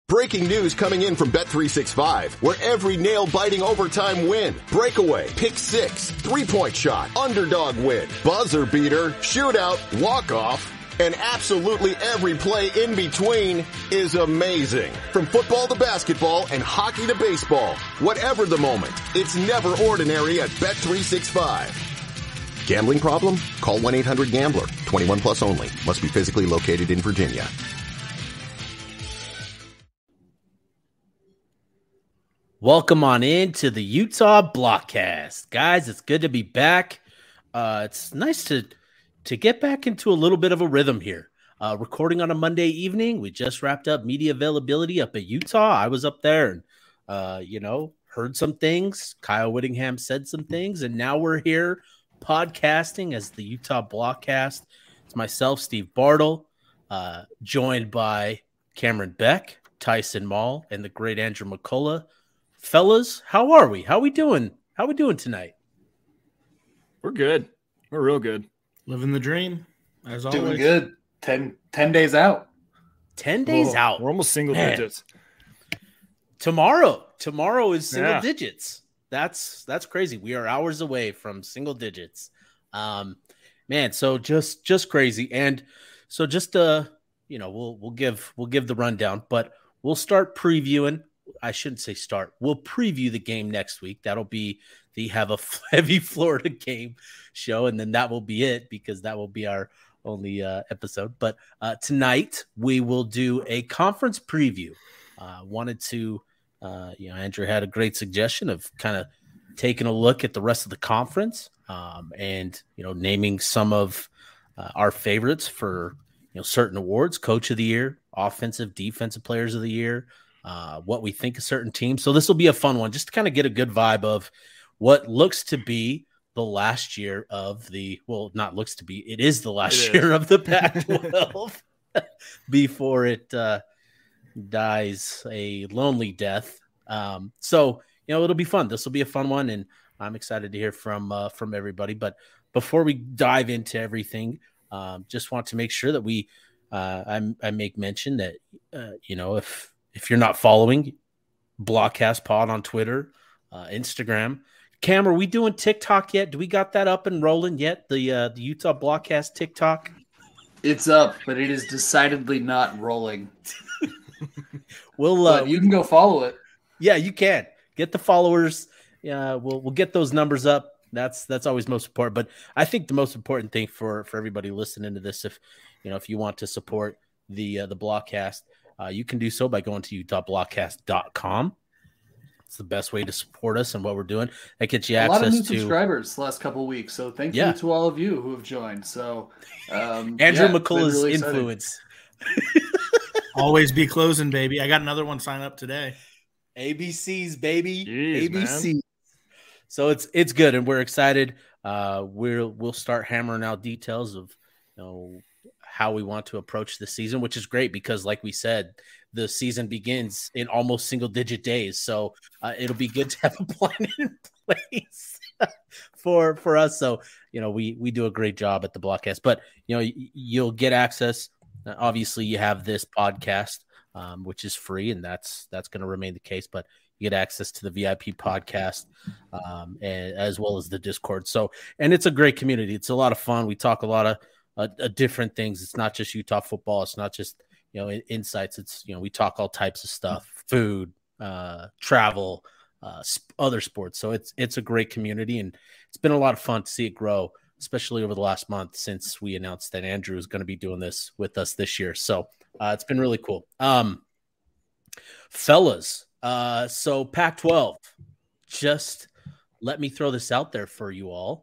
Breaking news coming in from Bet365, where every nail-biting overtime win, breakaway, pick six, three-point shot, underdog win, buzzer beater, shootout, walk-off, and absolutely every play in between is amazing. From football to basketball and hockey to baseball, whatever the moment, it's never ordinary at Bet365. Gambling problem? Call 1-800-GAMBLER. 21 plus only. Must be physically located in Virginia. Welcome on in to the Utah Blockcast. Guys, it's good to be back. It's nice to get back into a little bit of a rhythm here. Recording on a Monday evening. We just wrapped up media availability up at Utah. I was up there and, heard some things. Kyle Whittingham said some things, and now we're here podcasting as the Utah Blockcast. It's myself, Steve Bartle, joined by Cameron Beck, Tyson Mall, and the great Andrew McCullough. Fellas, how are we? How we doing? How we doing tonight? We're good. We're real good. Living the dream, as always. Doing good. 10 days out. 10 days out. We're almost single digits. Tomorrow is single digits. That's crazy. We are hours away from single digits. So just crazy. And so just we'll give the rundown, but we'll start previewing. I shouldn't say start. We'll preview the game next week. That'll be have a heavy Florida game show, and then that will be it because that will be our only episode. But tonight we will do a conference preview. Andrew had a great suggestion of kind of taking a look at the rest of the conference and naming some of our favorites for certain awards: Coach of the Year, Offensive, Defensive Players of the Year. What we think of certain teams. So this will be a fun one, just to kind of get a good vibe of what looks to be the last year of it is the last year of the Pac-12 before it dies a lonely death. It'll be fun. This will be a fun one, and I'm excited to hear from everybody. But before we dive into everything, just want to make sure that I make mention that if you're not following Blockcast Pod on Twitter, Instagram, Cam, are we doing TikTok yet? Do we got that up and rolling yet? The Utah Blockcast TikTok? It's up, but it is decidedly not rolling. But you can go follow it. Yeah, you can get the followers. Yeah, we'll get those numbers up. That's always most important. But I think the most important thing for everybody listening to this, if you want to support the Blockcast, you can do so by going to utahblockcast.com. It's the best way to support us and what we're doing. That gets you access to a lot of new subscribers the last couple of weeks. So thank you to all of you who have joined. So Andrew McCullough's really influence. Always be closing, baby. I got another one sign up today. ABCs, baby. Jeez, ABC. Man. So it's good, and we're excited. We'll start hammering out details of how we want to approach the season, which is great because, like we said, the season begins in almost single-digit days. So it'll be good to have a plan in place for us. So we do a great job at the Blockcast, but you'll get access. Obviously, you have this podcast, which is free, and that's going to remain the case. But you get access to the VIP podcast, and as well as the Discord. So, and it's a great community. It's a lot of fun. We talk a lot of different things. It's not just Utah football. It's not just insights. It's we talk all types of stuff: food, travel, other sports. So it's a great community, and it's been a lot of fun to see it grow, especially over the last month since we announced that Andrew is going to be doing this with us this year. So it's been really cool. Fellas, so Pac-12, just let me throw this out there for you all.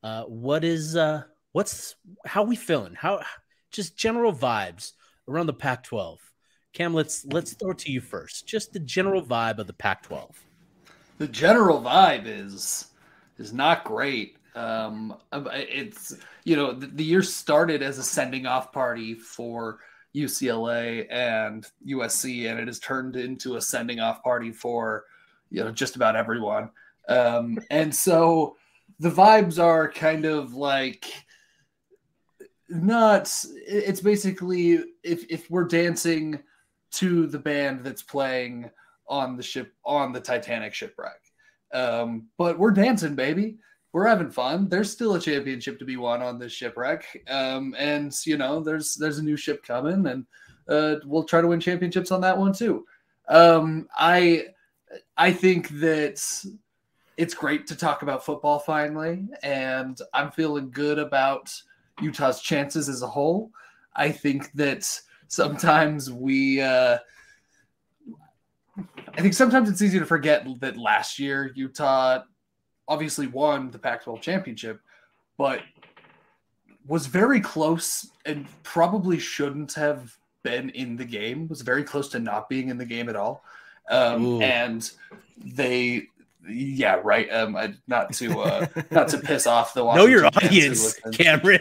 How we feeling? How just general vibes around the Pac-12? Cam, let's throw it to you first. Just the general vibe of the Pac-12. The general vibe is not great. It's the year started as a sending off party for UCLA and USC, and it has turned into a sending off party for just about everyone. And so the vibes are kind of like not. It's basically if we're dancing to the band that's playing on the Titanic shipwreck. But we're dancing, baby. We're having fun. There's still a championship to be won on this shipwreck. And there's a new ship coming, and we'll try to win championships on that one too. I think that it's great to talk about football finally, and I'm feeling good about Utah's chances as a whole. I think that sometimes it's easy to forget that last year Utah obviously won the Pac-12 championship, but was very close and probably shouldn't have been in the game, was very close to not being in the game at all. And they, yeah, right. Not to piss off the know your audience, Cameron.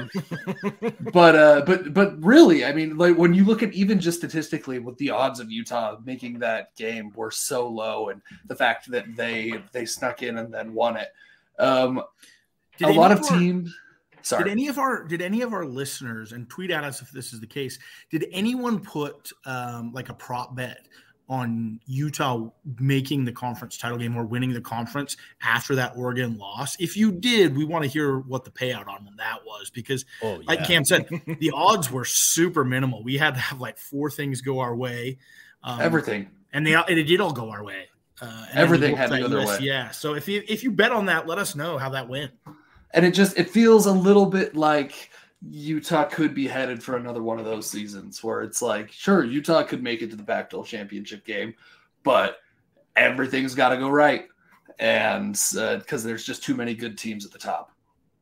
But really, I mean, like when you look at even just statistically, with the odds of Utah making that game were so low, and the fact that they snuck in and then won it. Did any of our listeners, and tweet at us if this is the case, did anyone put like a prop bet on Utah making the conference title game or winning the conference after that Oregon loss? If you did, we want to hear what the payout on that was, because like Cam said, the odds were super minimal. We had to have like 4 things go our way. Everything. And it did all go our way. Everything had to go their way. Yeah. So if you bet on that, let us know how that went. And it feels a little bit like Utah could be headed for another one of those seasons where it's like, sure, Utah could make it to the Pac-12 championship game, but everything's got to go right. And because there's just too many good teams at the top.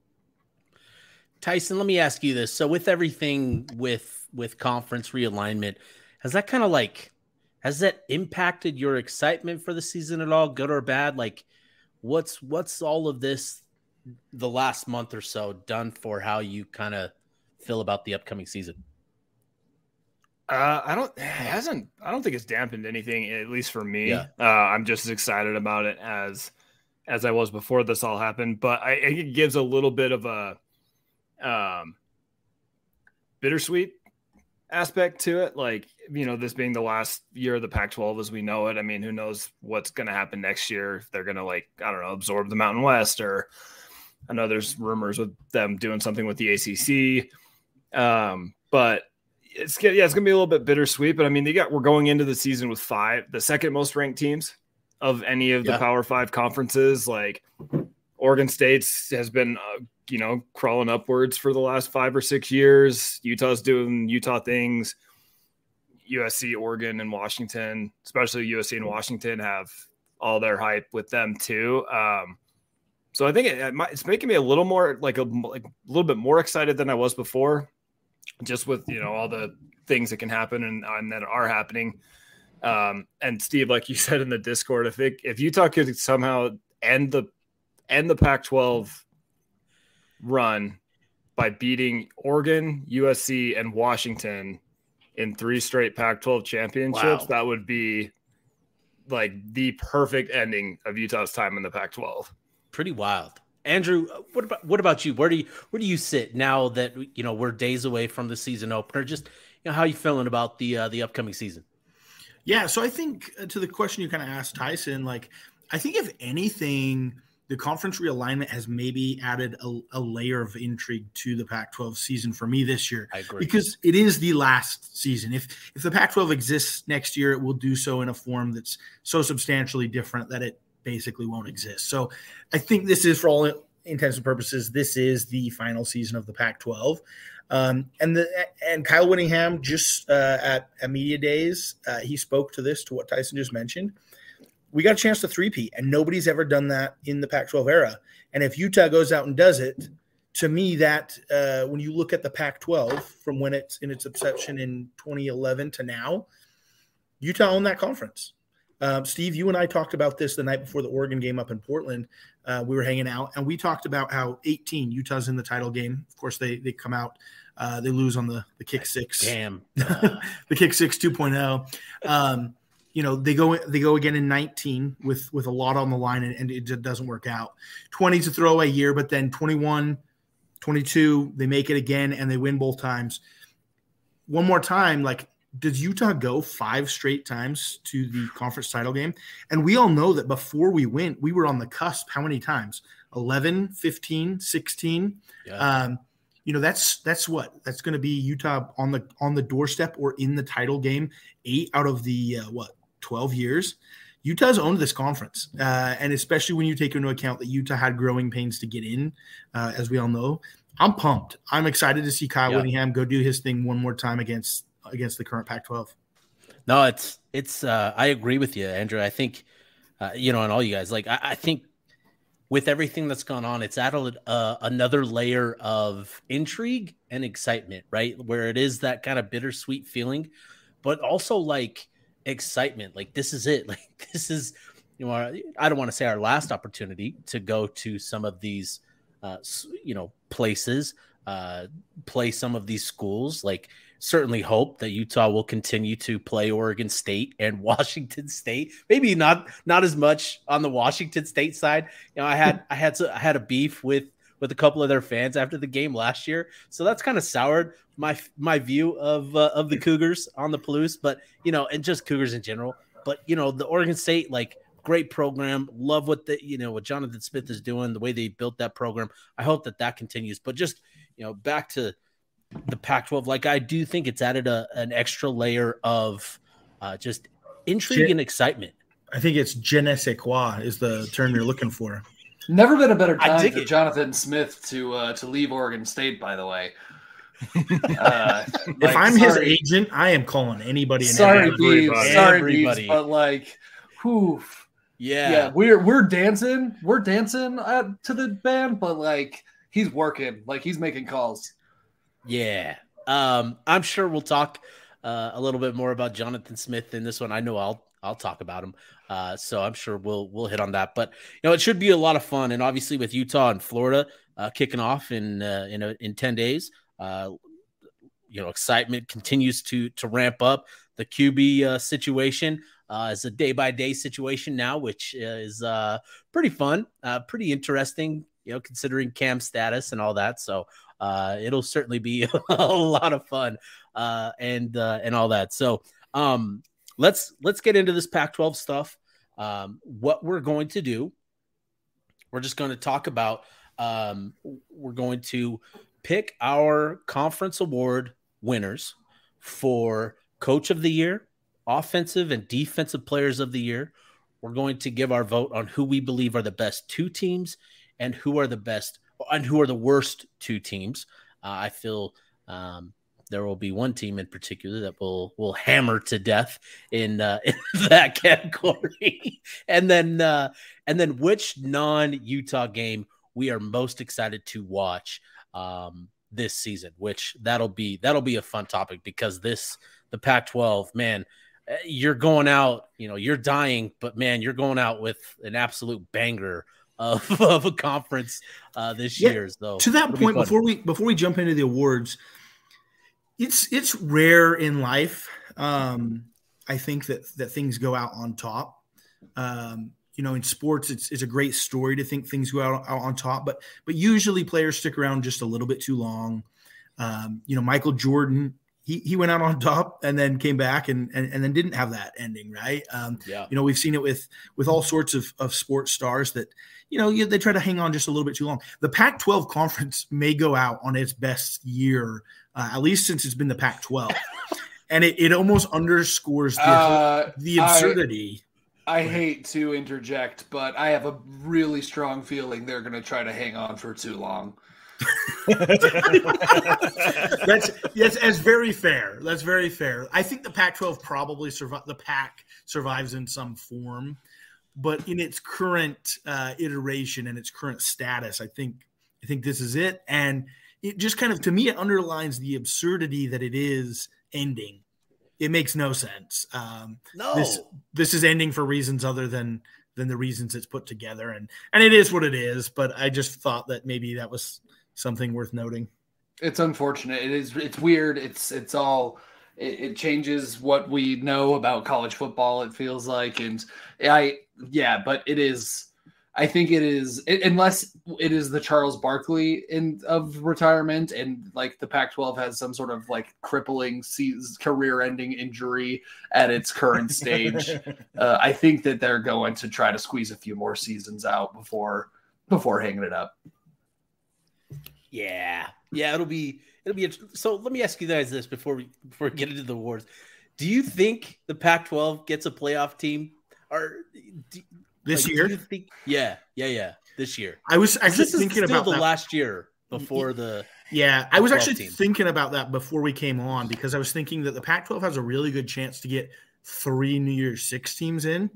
Tyson, let me ask you this. So with everything with conference realignment, has that impacted your excitement for the season at all, good or bad? Like what's all of this, the last month or so, done for how you kind of feel about the upcoming season? I don't think it's dampened anything, at least for me. Yeah. I'm just as excited about it as I was before this all happened, but it gives a little bit of a bittersweet aspect to it. Like, this being the last year of the Pac-12 as we know it. I mean, who knows what's going to happen next year, if they're going to absorb the Mountain West, or I know there's rumors with them doing something with the ACC, but it's going to be a little bit bittersweet. But I mean, we're going into the season with 5, the second most ranked teams of any of the Power 5 conferences. Like Oregon State's has been, crawling upwards for the last 5 or 6 years. Utah's doing Utah things. USC, Oregon, and Washington, especially USC and Washington, have all their hype with them too. So I think it's making me a little more like a little bit more excited than I was before, just with all the things that can happen and that are happening. And Steve, like you said in the Discord, if Utah could somehow end the Pac-12 run by beating Oregon, USC, and Washington in 3 straight Pac-12 championships, that would be like the perfect ending of Utah's time in the Pac-12. Pretty wild. Andrew, what about you? Where do you sit now that we're days away from the season opener? Just how are you feeling about the upcoming season? Yeah, so I think to the question you kind of asked, Tyson, like I think if anything, the conference realignment has maybe added a layer of intrigue to the Pac-12 season for me this year. I agree. Because it is the last season. If the Pac-12 exists next year, it will do so in a form that's so substantially different that it basically won't exist. So I think this is, for all intents and purposes, this is the final season of the Pac-12. And Kyle Whittingham just at Media Days, he spoke to what Tyson just mentioned. We got a chance to three-peat, and nobody's ever done that in the Pac-12 era. And if Utah goes out and does it, to me, that when you look at the Pac-12 from when it's in its inception in 2011 to now, Utah owned that conference. Steve, you and I talked about this the night before the Oregon game up in Portland. We were hanging out, and we talked about how 18 Utah's in the title game. Of course, they come out, they lose on the kick six. Damn, the kick six 2.0. They go again in 19 with a lot on the line, and it just doesn't work out. 20 is a throwaway year, but then 21, 22, they make it again, and they win both times. One more time, like does Utah go 5 straight times to the conference title game? And we all know that before we went, we were on the cusp. How many times? 11, 15, 16. Yeah. That's what? That's going to be Utah on the doorstep or in the title game 8 out of the 12 years. Utah's owned this conference, and especially when you take into account that Utah had growing pains to get in, as we all know. I'm pumped. I'm excited to see Kyle Whittingham go do his thing one more time against the current Pac-12. No, it's I agree with you, Andrew. I think, and all you guys, like, I think with everything that's gone on, it's added another layer of intrigue and excitement, right? Where it is that kind of bittersweet feeling, but also like excitement. Like, this is it. Like, this is, I don't want to say our last opportunity to go to some of these, places, play some of these schools. Like, certainly hope that Utah will continue to play Oregon State and Washington State. Maybe not as much on the Washington State side. I had a beef with a couple of their fans after the game last year, so that's kind of soured my view of the Cougars on the Palouse. But and just Cougars in general. But the Oregon State, like, great program. Love what what Jonathan Smith is doing, the way they built that program. I hope that continues. But just back to the Pac-12, like, I do think it's added an extra layer of just intrigue and excitement. I think it's je ne sais quoi is the term you're looking for. Never been a better time for Jonathan Smith to leave Oregon State, by the way. If I'm his agent, I am calling anybody. Sorry, Beebs, but like, whew. Yeah, we're dancing to the band, but like, he's working, like, he's making calls. Yeah. I'm sure we'll talk a little bit more about Jonathan Smith in this one. I know I'll talk about him. So I'm sure we'll hit on that, but it should be a lot of fun. And obviously with Utah and Florida kicking off in 10 days, excitement continues to ramp up. The QB situation is a day-by-day situation now, which is pretty fun, pretty interesting, considering Cam's status and all that. So it'll certainly be a lot of fun and all that. So let's get into this Pac-12 stuff. What we're going to do, we're just going to talk about, we're going to pick our conference award winners for Coach of the Year, Offensive and Defensive Players of the Year. We're going to give our vote on who we believe are the best 2 teams and who are the worst 2 teams. I feel there will be one team in particular that will hammer to death in that category. and then which non-Utah game we are most excited to watch this season, which that'll be a fun topic, because the Pac-12, man, you're going out, you're dying, but man, you're going out with an absolute banger of a conference this year. So to that point, before we jump into the awards, it's rare in life. I think that things go out on top. In sports, it's a great story to think things go out on top, but usually players stick around just a little bit too long. Michael Jordan, he went out on top and then came back and then didn't have that ending, right? We've seen it with all sorts of sports stars that, they try to hang on just a little bit too long. The Pac-12 conference may go out on its best year, at least since it's been the Pac-12. And it almost underscores the absurdity. I hate to interject, but I have a really strong feeling they're going to try to hang on for too long. That's very fair. That's very fair. I think the Pac-12 probably the Pac survives in some form, but in its current iteration and its current status, I think this is it. And it just kind of, to me, it underlines the absurdity that it is ending. It makes no sense. No, this is ending for reasons other than the reasons it's put together, and it is what it is. But I just thought that maybe that was something worth noting. It's unfortunate. It's weird. It changes what we know about college football, it feels like. And but it is, I think it is, unless it is the Charles Barkley of retirement, and like the Pac-12 has some sort of like crippling career-ending injury at its current stage. I think that they're going to try to squeeze a few more seasons out before hanging it up. Yeah, it'll be. So let me ask you guys this before we get into the awards. Do you think the Pac-12 gets a playoff team this year? Do you think, yeah, this year. I was actually thinking about the that last year before the. Yeah, I was actually team. thinking about that before we came on, because I was thinking that the Pac-12 has a really good chance to get 3 New Year's Six teams in.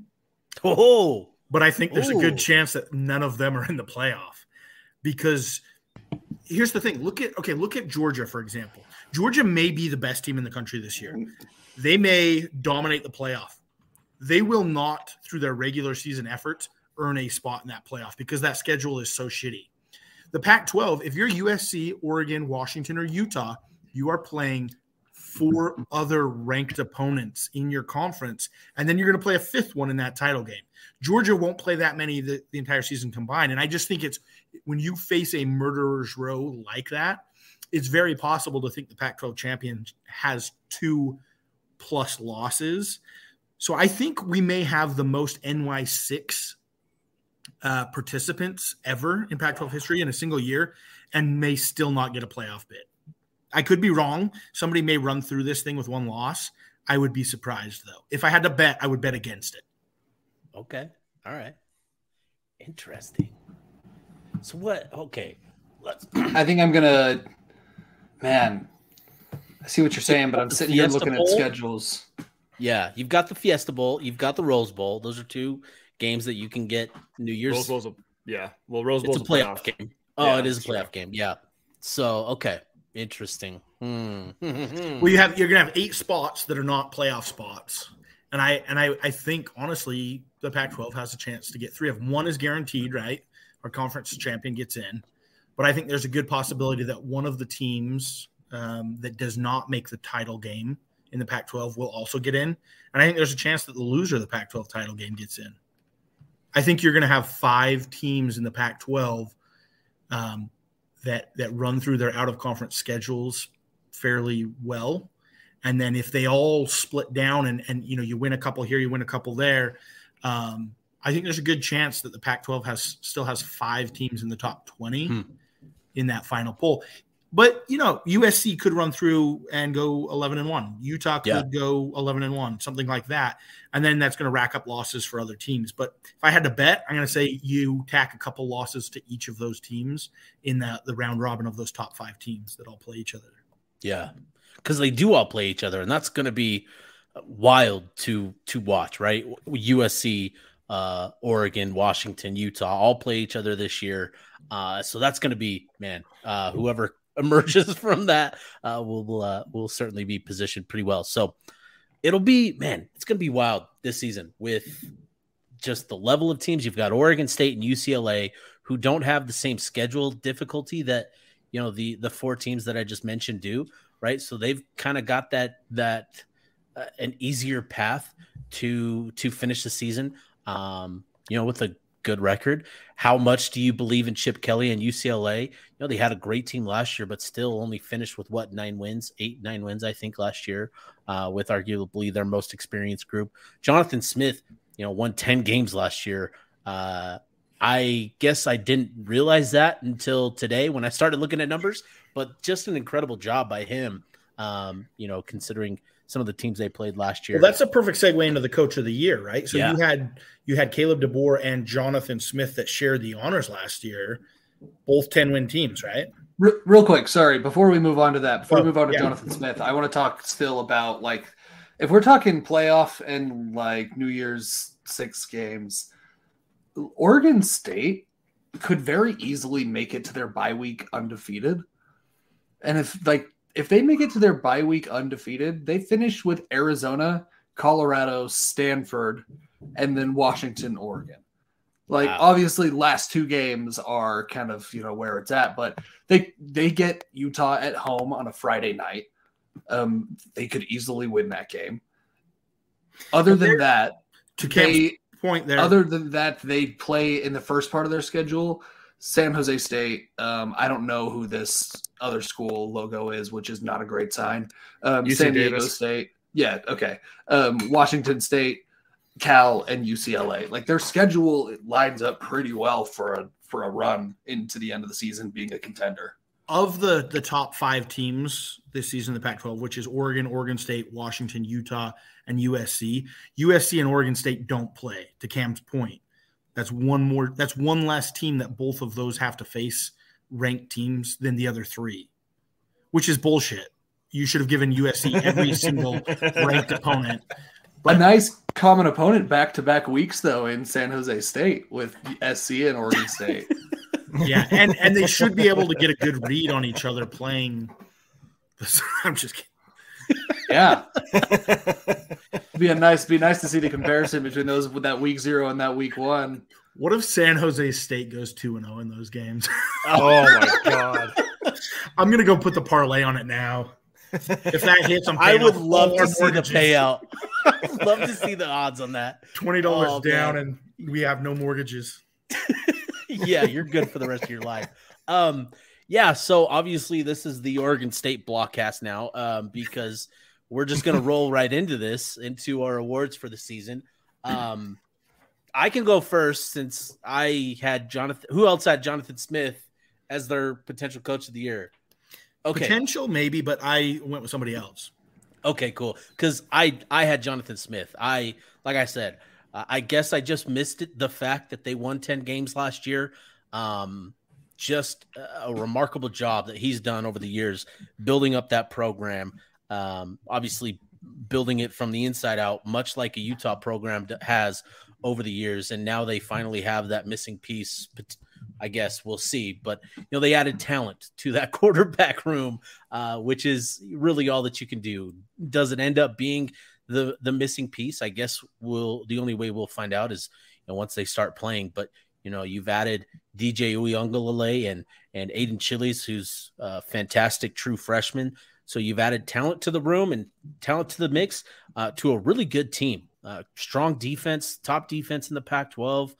Oh, but I think there's a good chance that none of them are in the playoff, because here's the thing. Look at Georgia, for example. Georgia may be the best team in the country this year. They may dominate the playoff. They will not, through their regular season efforts, earn a spot in that playoff because that schedule is so shitty. The Pac-12, if you're USC, Oregon, Washington, or Utah, you are playing 4 other ranked opponents in your conference, and then you're going to play a 5th one in that title game. Georgia won't play that many the entire season combined, and I just think it's when you face a murderer's row like that, it's very possible to think the Pac-12 champion has 2+ losses. So I think we may have the most NY6 participants ever in Pac-12 history in a single year, and may still not get a playoff bid. I could be wrong. Somebody may run through this thing with 1 loss. I would be surprised, though. If I had to bet, I would bet against it. Okay. All right. Interesting. So what? Okay. I think I'm going to – man, I see what you're saying, but I'm sitting here looking at schedules. Yeah, you've got the Fiesta Bowl. You've got the Rose Bowl. Those are 2 games that you can get New Year's. Rose Bowl's Rose Bowl's a playoff game. Oh, yeah, it is a playoff game. Yeah. So, okay. Interesting. Well, you're gonna have 8 spots that are not playoff spots, and I think honestly the Pac-12 has a chance to get 3 of them. 1 is guaranteed, right? Our conference champion gets in, but I think there's a good possibility that one of the teams that does not make the title game in the Pac-12 will also get in, and I think there's a chance that the loser of the Pac-12 title game gets in. I think you're going to have 5 teams in the Pac-12 that run through their out-of-conference schedules fairly well. And then if they all split down and you win a couple here, you win a couple there, I think there's a good chance that the Pac-12 still has 5 teams in the top 20 in that final poll. But, USC could run through and go 11-1. Utah could go 11-1, something like that. And then that's going to rack up losses for other teams. But if I had to bet, I'm going to say you tack a couple losses to each of those teams in the round robin of those top 5 teams that all play each other. Yeah, because they do all play each other, and that's going to be wild to watch, right? USC, Oregon, Washington, Utah all play each other this year. So that's going to be, whoever emerges from that will certainly be positioned pretty well. So it'll be, it's going to be wild this season with just the level of teams. You've got Oregon State and UCLA who don't have the same schedule difficulty that, the 4 teams that I just mentioned do, right? So they've kind of got that an easier path to finish the season, with a good record. How much do you believe in Chip Kelly and UCLA? They had a great team last year, but still only finished with 9 wins, 8-9 wins, I think, last year, with arguably their most experienced group. Jonathan Smith, won 10 games last year. I guess I didn't realize that until today when I started looking at numbers, but just an incredible job by him, considering some of the teams they played last year. Well, that's a perfect segue into the coach of the year, right? So you had Caleb DeBoer and Jonathan Smith that shared the honors last year, both 10-win teams, right? Real quick, sorry, before we move on to that, Jonathan Smith, I want to talk still about, if we're talking playoff and New Year's 6 games, Oregon State could very easily make it to their bye week undefeated. And if they make it to their bye week undefeated, they finish with Arizona, Colorado, Stanford, and then Washington, Oregon. Obviously, last 2 games are kind of, where it's at, but they get Utah at home on a Friday night. They could easily win that game. Other than that, point there. Other than that, they play in the first part of their schedule. San Jose State. I don't know who this other school logo is, which is not a great sign. San Diego State. Yeah. Okay. Washington State, Cal, and UCLA. Like their schedule lines up pretty well for a run into the end of the season being a contender. Of the top 5 teams this season in the Pac-12, which is Oregon, Oregon State, Washington, Utah, and USC. USC and Oregon State don't play, to Cam's point. That's one less team that both of those have to face ranked teams than the other 3, which is bullshit. You should have given USC every single ranked opponent. But a nice common opponent back-to-back weeks, though, in San Jose State with SC and Oregon State. Yeah, and they should be able to get a good read on each other playing. I'm just kidding. Yeah, be nice to see the comparison between those with that week 0 and that week 1. What if San Jose State goes 2-0 in those games? Oh my god! I'm gonna go put the parlay on it now. If that hits, I would love to see the payout. I'd love to see the odds on that. $20 down, and we have no mortgages. Yeah, you're good for the rest of your life. Yeah, so obviously this is the Oregon State Blockcast now, because we're just going to roll right into our awards for the season. I can go first since I had Jonathan. Who else had Jonathan Smith as their potential coach of the year? Okay, potential maybe, but I went with somebody else. Okay, cool. Because I had Jonathan Smith. Like I said, I guess I just missed it. The fact that they won 10 games last year. Just a remarkable job that he's done over the years, building up that program, obviously building it from the inside out, much like a Utah program has over the years. And now they finally have that missing piece. I guess we'll see. But, they added talent to that quarterback room, which is really all that you can do. Does it end up being the missing piece? I guess the only way we'll find out is once they start playing. But you've added DJ Uyunglele and Aiden Chili's, who's a fantastic true freshman. So you've added talent to the room and talent to the mix to a really good team. Strong defense, top defense in the Pac-12.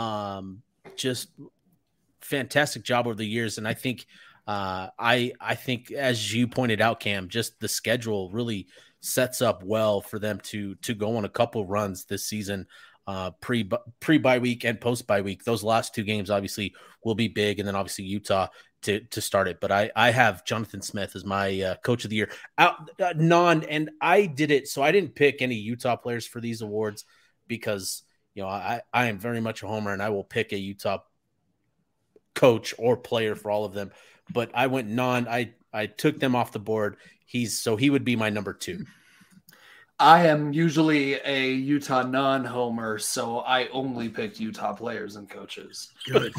Just fantastic job over the years. And I think I think, as you pointed out, Cam, just the schedule really sets up well for them to go on a couple runs this season. Pre-bye week and post-bye week. Those last 2 games obviously will be big, and then obviously Utah to start it. But I have Jonathan Smith as my coach of the year. And I did it, so I didn't pick any Utah players for these awards because I am very much a homer, and I will pick a Utah coach or player for all of them. But I went I took them off the board. He would be my number 2. I am usually a Utah non-homer, so I only picked Utah players and coaches. Good.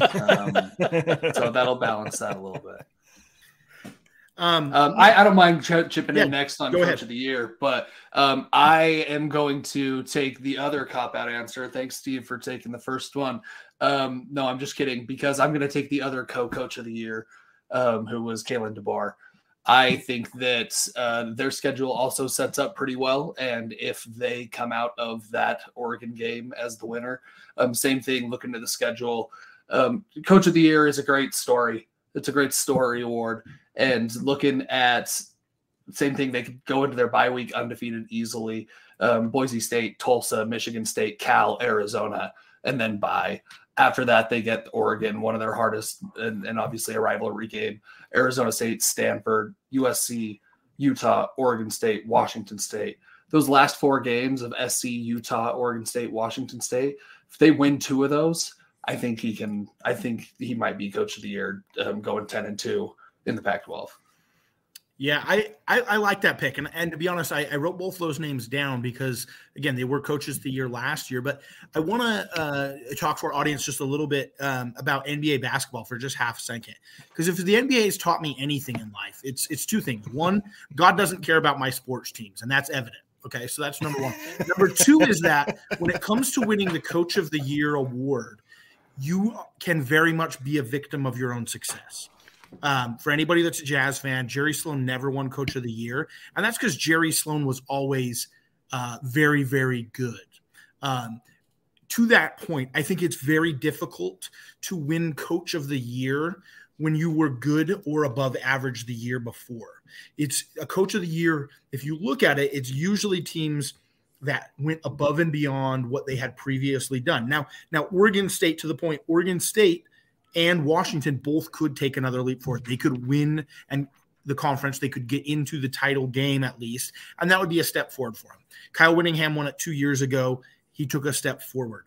So that'll balance that a little bit. I don't mind chipping in next on Coach of the Year, but I am going to take the other cop-out answer. Thanks, Steve, for taking the first one. No, I'm just kidding, because I'm going to take the other co-coach of the year, who was Kalen DeBar. I think that their schedule also sets up pretty well. And if they come out of that Oregon game as the winner, same thing, looking at the schedule. Coach of the Year is a great story. It's a great story award. And looking at same thing, they could go into their bye week undefeated easily. Boise State, Tulsa, Michigan State, Cal, Arizona, and then bye. After that, they get Oregon, one of their hardest, and obviously a rivalry game. Arizona State, Stanford, USC, Utah, Oregon State, Washington State. Those last 4 games of SC, Utah, Oregon State, Washington State, if they win 2 of those, I think he might be Coach of the Year, going 10-2 in the Pac-12. Yeah, I like that pick. And to be honest, I wrote both of those names down because, again, they were coaches of the year last year. But I want to talk to our audience just a little bit about NBA basketball for just half a second. Because if the NBA has taught me anything in life, it's 2 things. 1, God doesn't care about my sports teams, and that's evident. Okay, so that's number 1. Number 2 is that when it comes to winning the Coach of the Year award, you can very much be a victim of your own success. For anybody that's a Jazz fan, Jerry Sloan never won Coach of the Year, and that's because Jerry Sloan was always very, very good. 2 to that point, I think it's very difficult to win Coach of the Year when you were good or above average the year before. It's a Coach of the Year. If you look at it, it's usually teams that went above and beyond what they had previously done. Now Oregon State, to the point, Oregon State and Washington both could take another leap forward. They could win and the conference. They could get into the title game at least, and that would be a step forward for them. Kyle Whittingham won it 2 years ago. He took a step forward.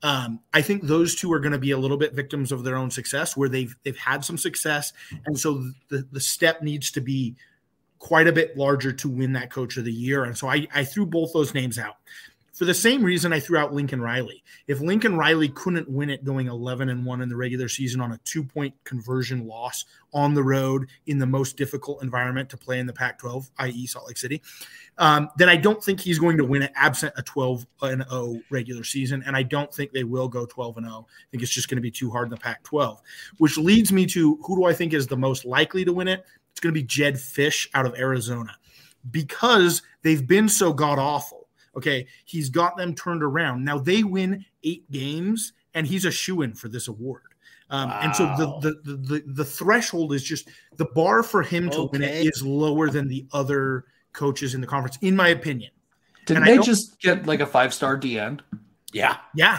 I think those two are going to be a little bit victims of their own success, where they've had some success, and so the step needs to be quite a bit larger to win that Coach of the Year. And so I threw both those names out for the same reason I threw out Lincoln Riley. If Lincoln Riley couldn't win it going 11-1 in the regular season on a 2-point conversion loss on the road in the most difficult environment to play in the Pac-12, i.e. Salt Lake City, then I don't think he's going to win it absent a 12-0 regular season. And I don't think they will go 12-0. I think it's just going to be too hard in the Pac-12, which leads me to who do I think is the most likely to win it? It's going to be Jedd Fisch out of Arizona, because they've been so god-awful. Okay, he's got them turned around. Now they win 8 games, and he's a shoo-in for this award. Wow. And so the threshold is just the bar for him to win it is lower than the other coaches in the conference, in my opinion. Didn't they just get like a 5-star DN? Yeah.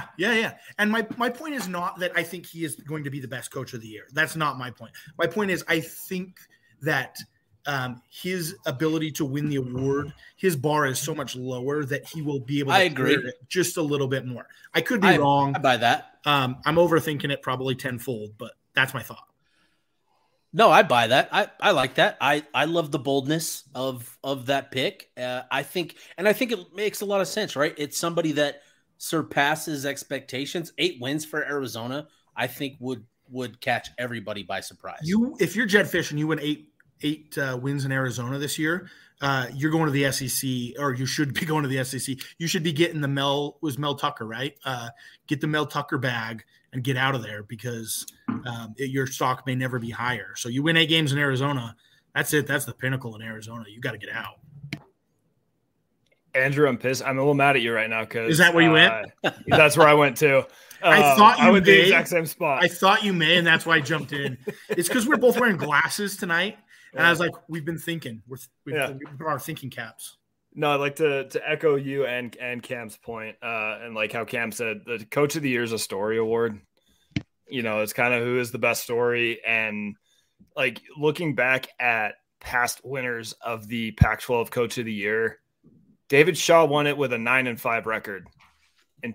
And my point is not that I think he is going to be the best coach of the year. That's not my point. My point is I think that his ability to win the award, his bar is so much lower that he will be able to clear it just a little bit more. I could be wrong. I buy that. I'm overthinking it probably tenfold, but that's my thought. No, I buy that. I like that. I love the boldness of that pick. I think it makes a lot of sense, right? It's somebody that surpasses expectations. 8 wins for Arizona, I think would catch everybody by surprise. If you're Jedd Fisch and you win eight wins in Arizona this year, you're going to the SEC, or you should be going to the SEC. You should be getting the Mel Tucker, right? Get the Mel Tucker bag and get out of there, because your stock may never be higher. So you win 8 games in Arizona. That's it. That's the pinnacle in Arizona. You got to get out. Andrew, I'm pissed. I'm a little mad at you right now, because is that where you went? That's where I went too. I thought you went the exact same spot. I thought you may, and that's why I jumped in. It's because we're both wearing glasses tonight. And I was like, we've been thinking. We've put our thinking caps. No, I'd like to echo you and Cam's point, and like how Cam said, the Coach of the Year is a story award. You know, it's kind of who is the best story. And like looking back at past winners of the Pac-12 Coach of the Year, David Shaw won it with a 9-5 record in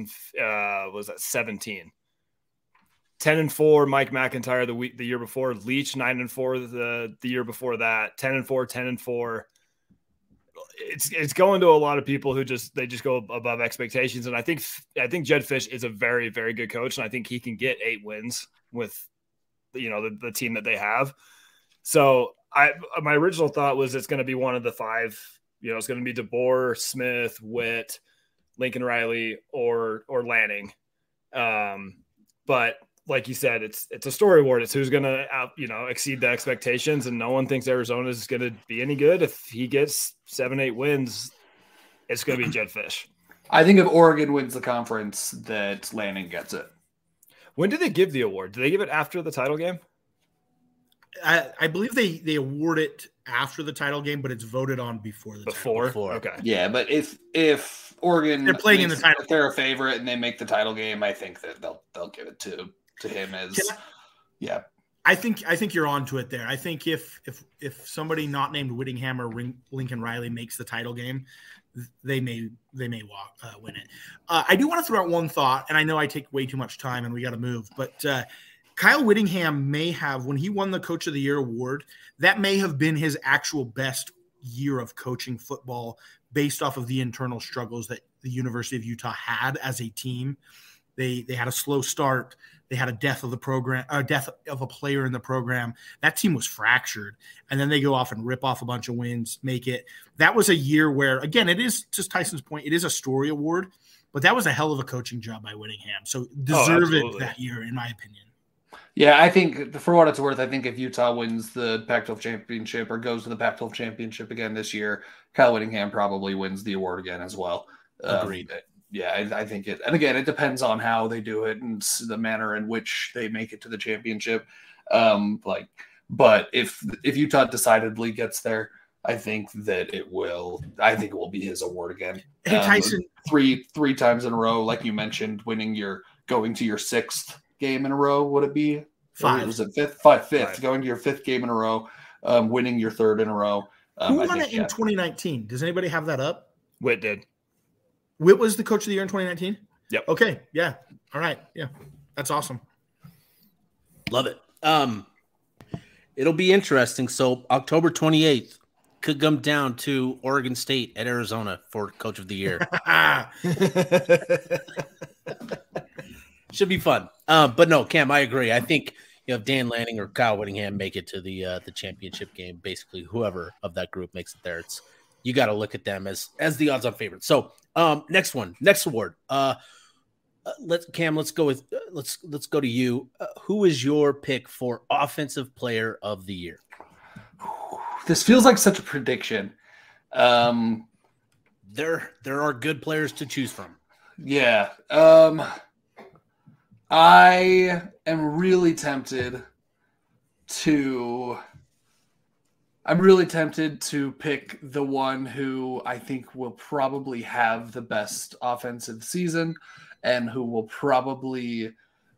2017. 10-4, Mike McIntyre the year before. Leach 9-4 the year before that. 10-4, 10-4. It's going to a lot of people who just go above expectations, and I think Jedd Fisch is a very, very good coach, and I think he can get 8 wins with the team that they have. So my original thought was it's going to be one of the 5. It's going to be DeBoer, Smith, Witt, Lincoln Riley, or Lanning. But like you said, it's a story award. It's who's going to exceed the expectations, and no one thinks Arizona is going to be any good. If he gets 7-8 wins, it's going to be Jedd Fisch. I think if Oregon wins the conference, that Lanning gets it. When do they give the award? Do they give it after the title game? I believe they award it after the title game, but it's voted on before the title game. Okay. Yeah, but if Oregon they're playing in the title, if they're a favorite and they make the title game, I think that they'll give it to him as I think you're onto it there. I think if somebody not named Whittingham or Lincoln Riley makes the title game, they may win it. I do want to throw out one thought, and I know I take way too much time and we got to move, but Kyle Whittingham may have, when he won the Coach of the Year award, that may have been his actual best year of coaching football based off of the internal struggles that the University of Utah had as a team. They had a slow start. They had a death of a player in the program. That team was fractured. And then they go off and rip off a bunch of wins, make it. That was a year where, again, it is, to Tyson's point, it is a story award, but that was a hell of a coaching job by Whittingham. So deserve it that year, in my opinion. Yeah, I think for what it's worth, I think if Utah wins the Pac-12 championship or goes to the Pac-12 championship again this year, Kyle Whittingham probably wins the award again as well. Agreed. yeah, I think it, and again, it depends on how they do it and the manner in which they make it to the championship. But if Utah decidedly gets there, I think it will be his award again. Hey, Tyson, three times in a row, like you mentioned, going to your sixth game in a row. Would it be 5? Was it fifth? Fifth. Going to your fifth game in a row, winning your third in a row. Who won it in 2019? Does anybody have that up? Witt did. Witt was the coach of the year in 2019? Yep. Okay. Yeah. All right. Yeah. That's awesome. Love it. It'll be interesting. So October 28th could come down to Oregon State at Arizona for coach of the year. Should be fun. But no, Cam, I agree. I think if Dan Lanning or Kyle Whittingham make it to the championship game, basically whoever of that group makes it there, you got to look at them as the odds-on favorite. So next award. Let's go to you. Who is your pick for offensive player of the year? This feels like such a prediction. There are good players to choose from. Yeah. I am really tempted to pick the one who I think will probably have the best offensive season and who will probably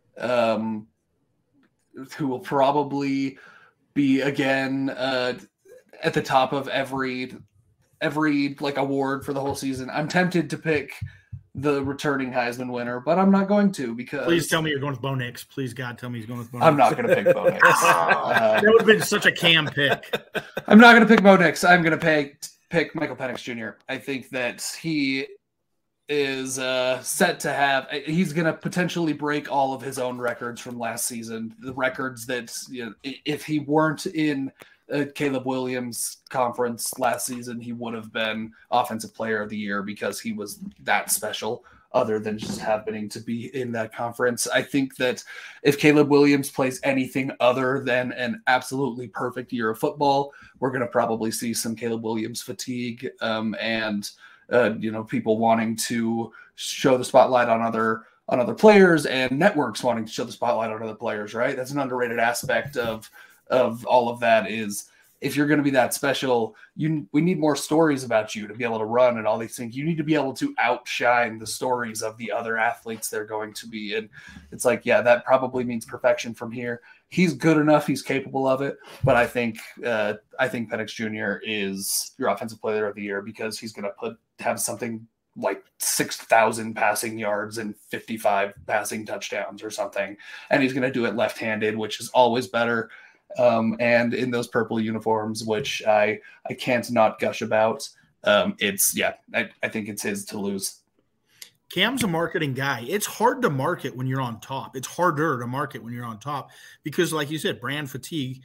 be again at the top of every like award for the whole season. I'm tempted to pick the returning Heisman winner, but I'm not going to because. Please tell me you're going with Bo Nix. Please, God, tell me he's going with Bo Nix. I'm not going to pick Bo Nix. That would have been such a Cam pick. I'm not going to pick Bo Nix. I'm going to pick Michael Penix Jr. I think that he is set to have. He's going to potentially break all of his own records from last season. The records that if he weren't in Caleb Williams' conference last season, he would have been Offensive Player of the Year because he was that special, other than just happening to be in that conference. I think that if Caleb Williams plays anything other than an absolutely perfect year of football, we're going to probably see some Caleb Williams fatigue and people wanting to show the spotlight on other players and networks wanting to show the spotlight on other players, right? That's an underrated aspect of all of that is if you're going to be that special, we need more stories about you to be able to run and all these things. You need to be able to outshine the stories of the other athletes they're going to be. And it's like, yeah, that probably means perfection from here. He's good enough. He's capable of it. But I think Penix Jr. is your Offensive Player of the Year because he's going to have something like 6,000 passing yards and 55 passing touchdowns or something. And he's going to do it left-handed, which is always better. And in those purple uniforms, which I can't not gush about. I think it's his to lose. Cam's a marketing guy. It's hard to market when you're on top. It's harder to market when you're on top because, like you said, brand fatigue.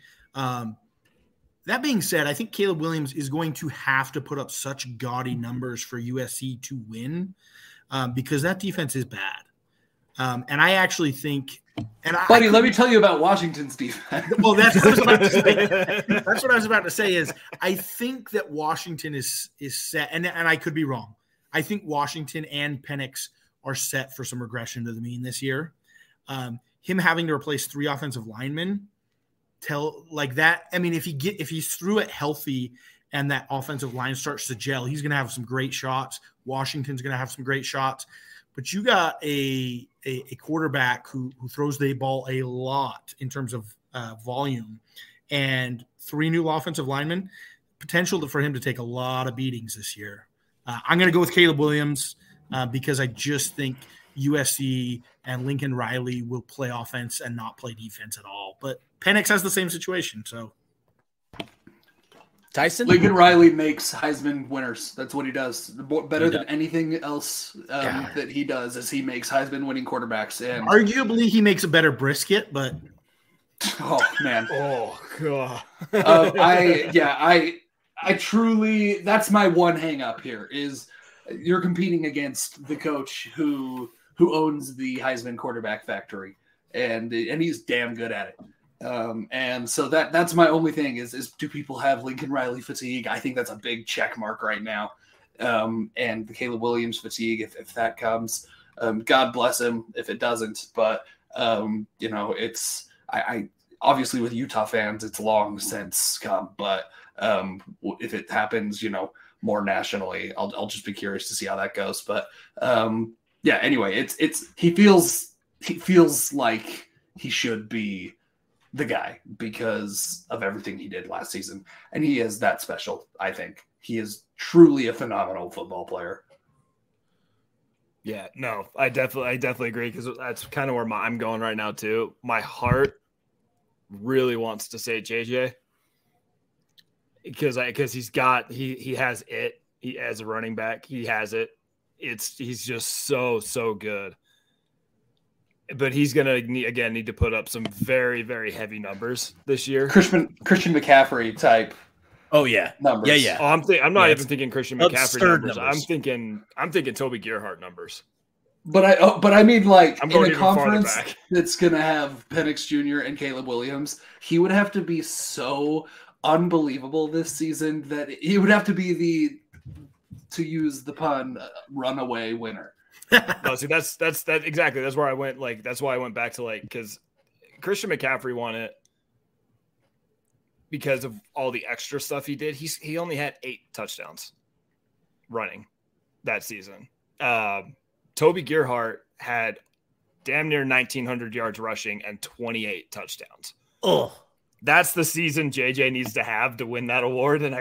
That being said, I think Caleb Williams is going to have to put up such gaudy numbers for USC to win because that defense is bad. And I actually think – Buddy, let me tell you about Washington's defense. Well, that's what I was about to say. That's what I was about to say is I think that Washington is set, and I could be wrong. I think Washington and Penix are set for some regression to the mean this year. Him having to replace 3 offensive linemen if he's through it healthy and that offensive line starts to gel, he's going to have some great shots. Washington's going to have some great shots. But you got a quarterback who throws the ball a lot in terms of volume and 3 new offensive linemen, potential for him to take a lot of beatings this year. I'm going to go with Caleb Williams because I just think USC and Lincoln Riley will play offense and not play defense at all. But Penix has the same situation, so. Tyson? Lincoln Riley makes Heisman winners. That's what he does. Better than anything else that he does is he makes Heisman winning quarterbacks. And arguably he makes a better brisket, but oh man. Oh god. I truly, that's my one hang up here is you're competing against the coach who owns the Heisman quarterback factory and he's damn good at it. And so that's my only thing is do people have Lincoln Riley fatigue? I think that's a big check mark right now. and the Caleb Williams fatigue, if that comes. God bless him if it doesn't. But, it's I obviously with Utah fans, it's long since come. But if it happens, more nationally, I'll just be curious to see how that goes. But anyway, he feels like he should be the guy because of everything he did last season. And he is that special, I think. He is truly a phenomenal football player. Yeah, no, I definitely agree because that's kind of where I'm going right now too. My heart really wants to say JJ because he has it. He as a running back, he has it. He's just so good. But he's gonna need to put up some very, very heavy numbers this year. Christian McCaffrey type. Oh yeah, numbers. Yeah. Oh, I'm not even thinking Christian McCaffrey numbers. I'm thinking Toby Gerhart numbers. But I mean, like, in a conference that's gonna have Penix Jr. and Caleb Williams, he would have to be so unbelievable this season that he would have to be to use the pun, runaway winner. No, see, that's exactly. That's where I went. Like, that's why I went back to because Christian McCaffrey won it because of all the extra stuff he did. He only had 8 touchdowns running that season. Toby Gerhart had damn near 1,900 yards rushing and 28 touchdowns. Oh, that's the season JJ needs to have to win that award. And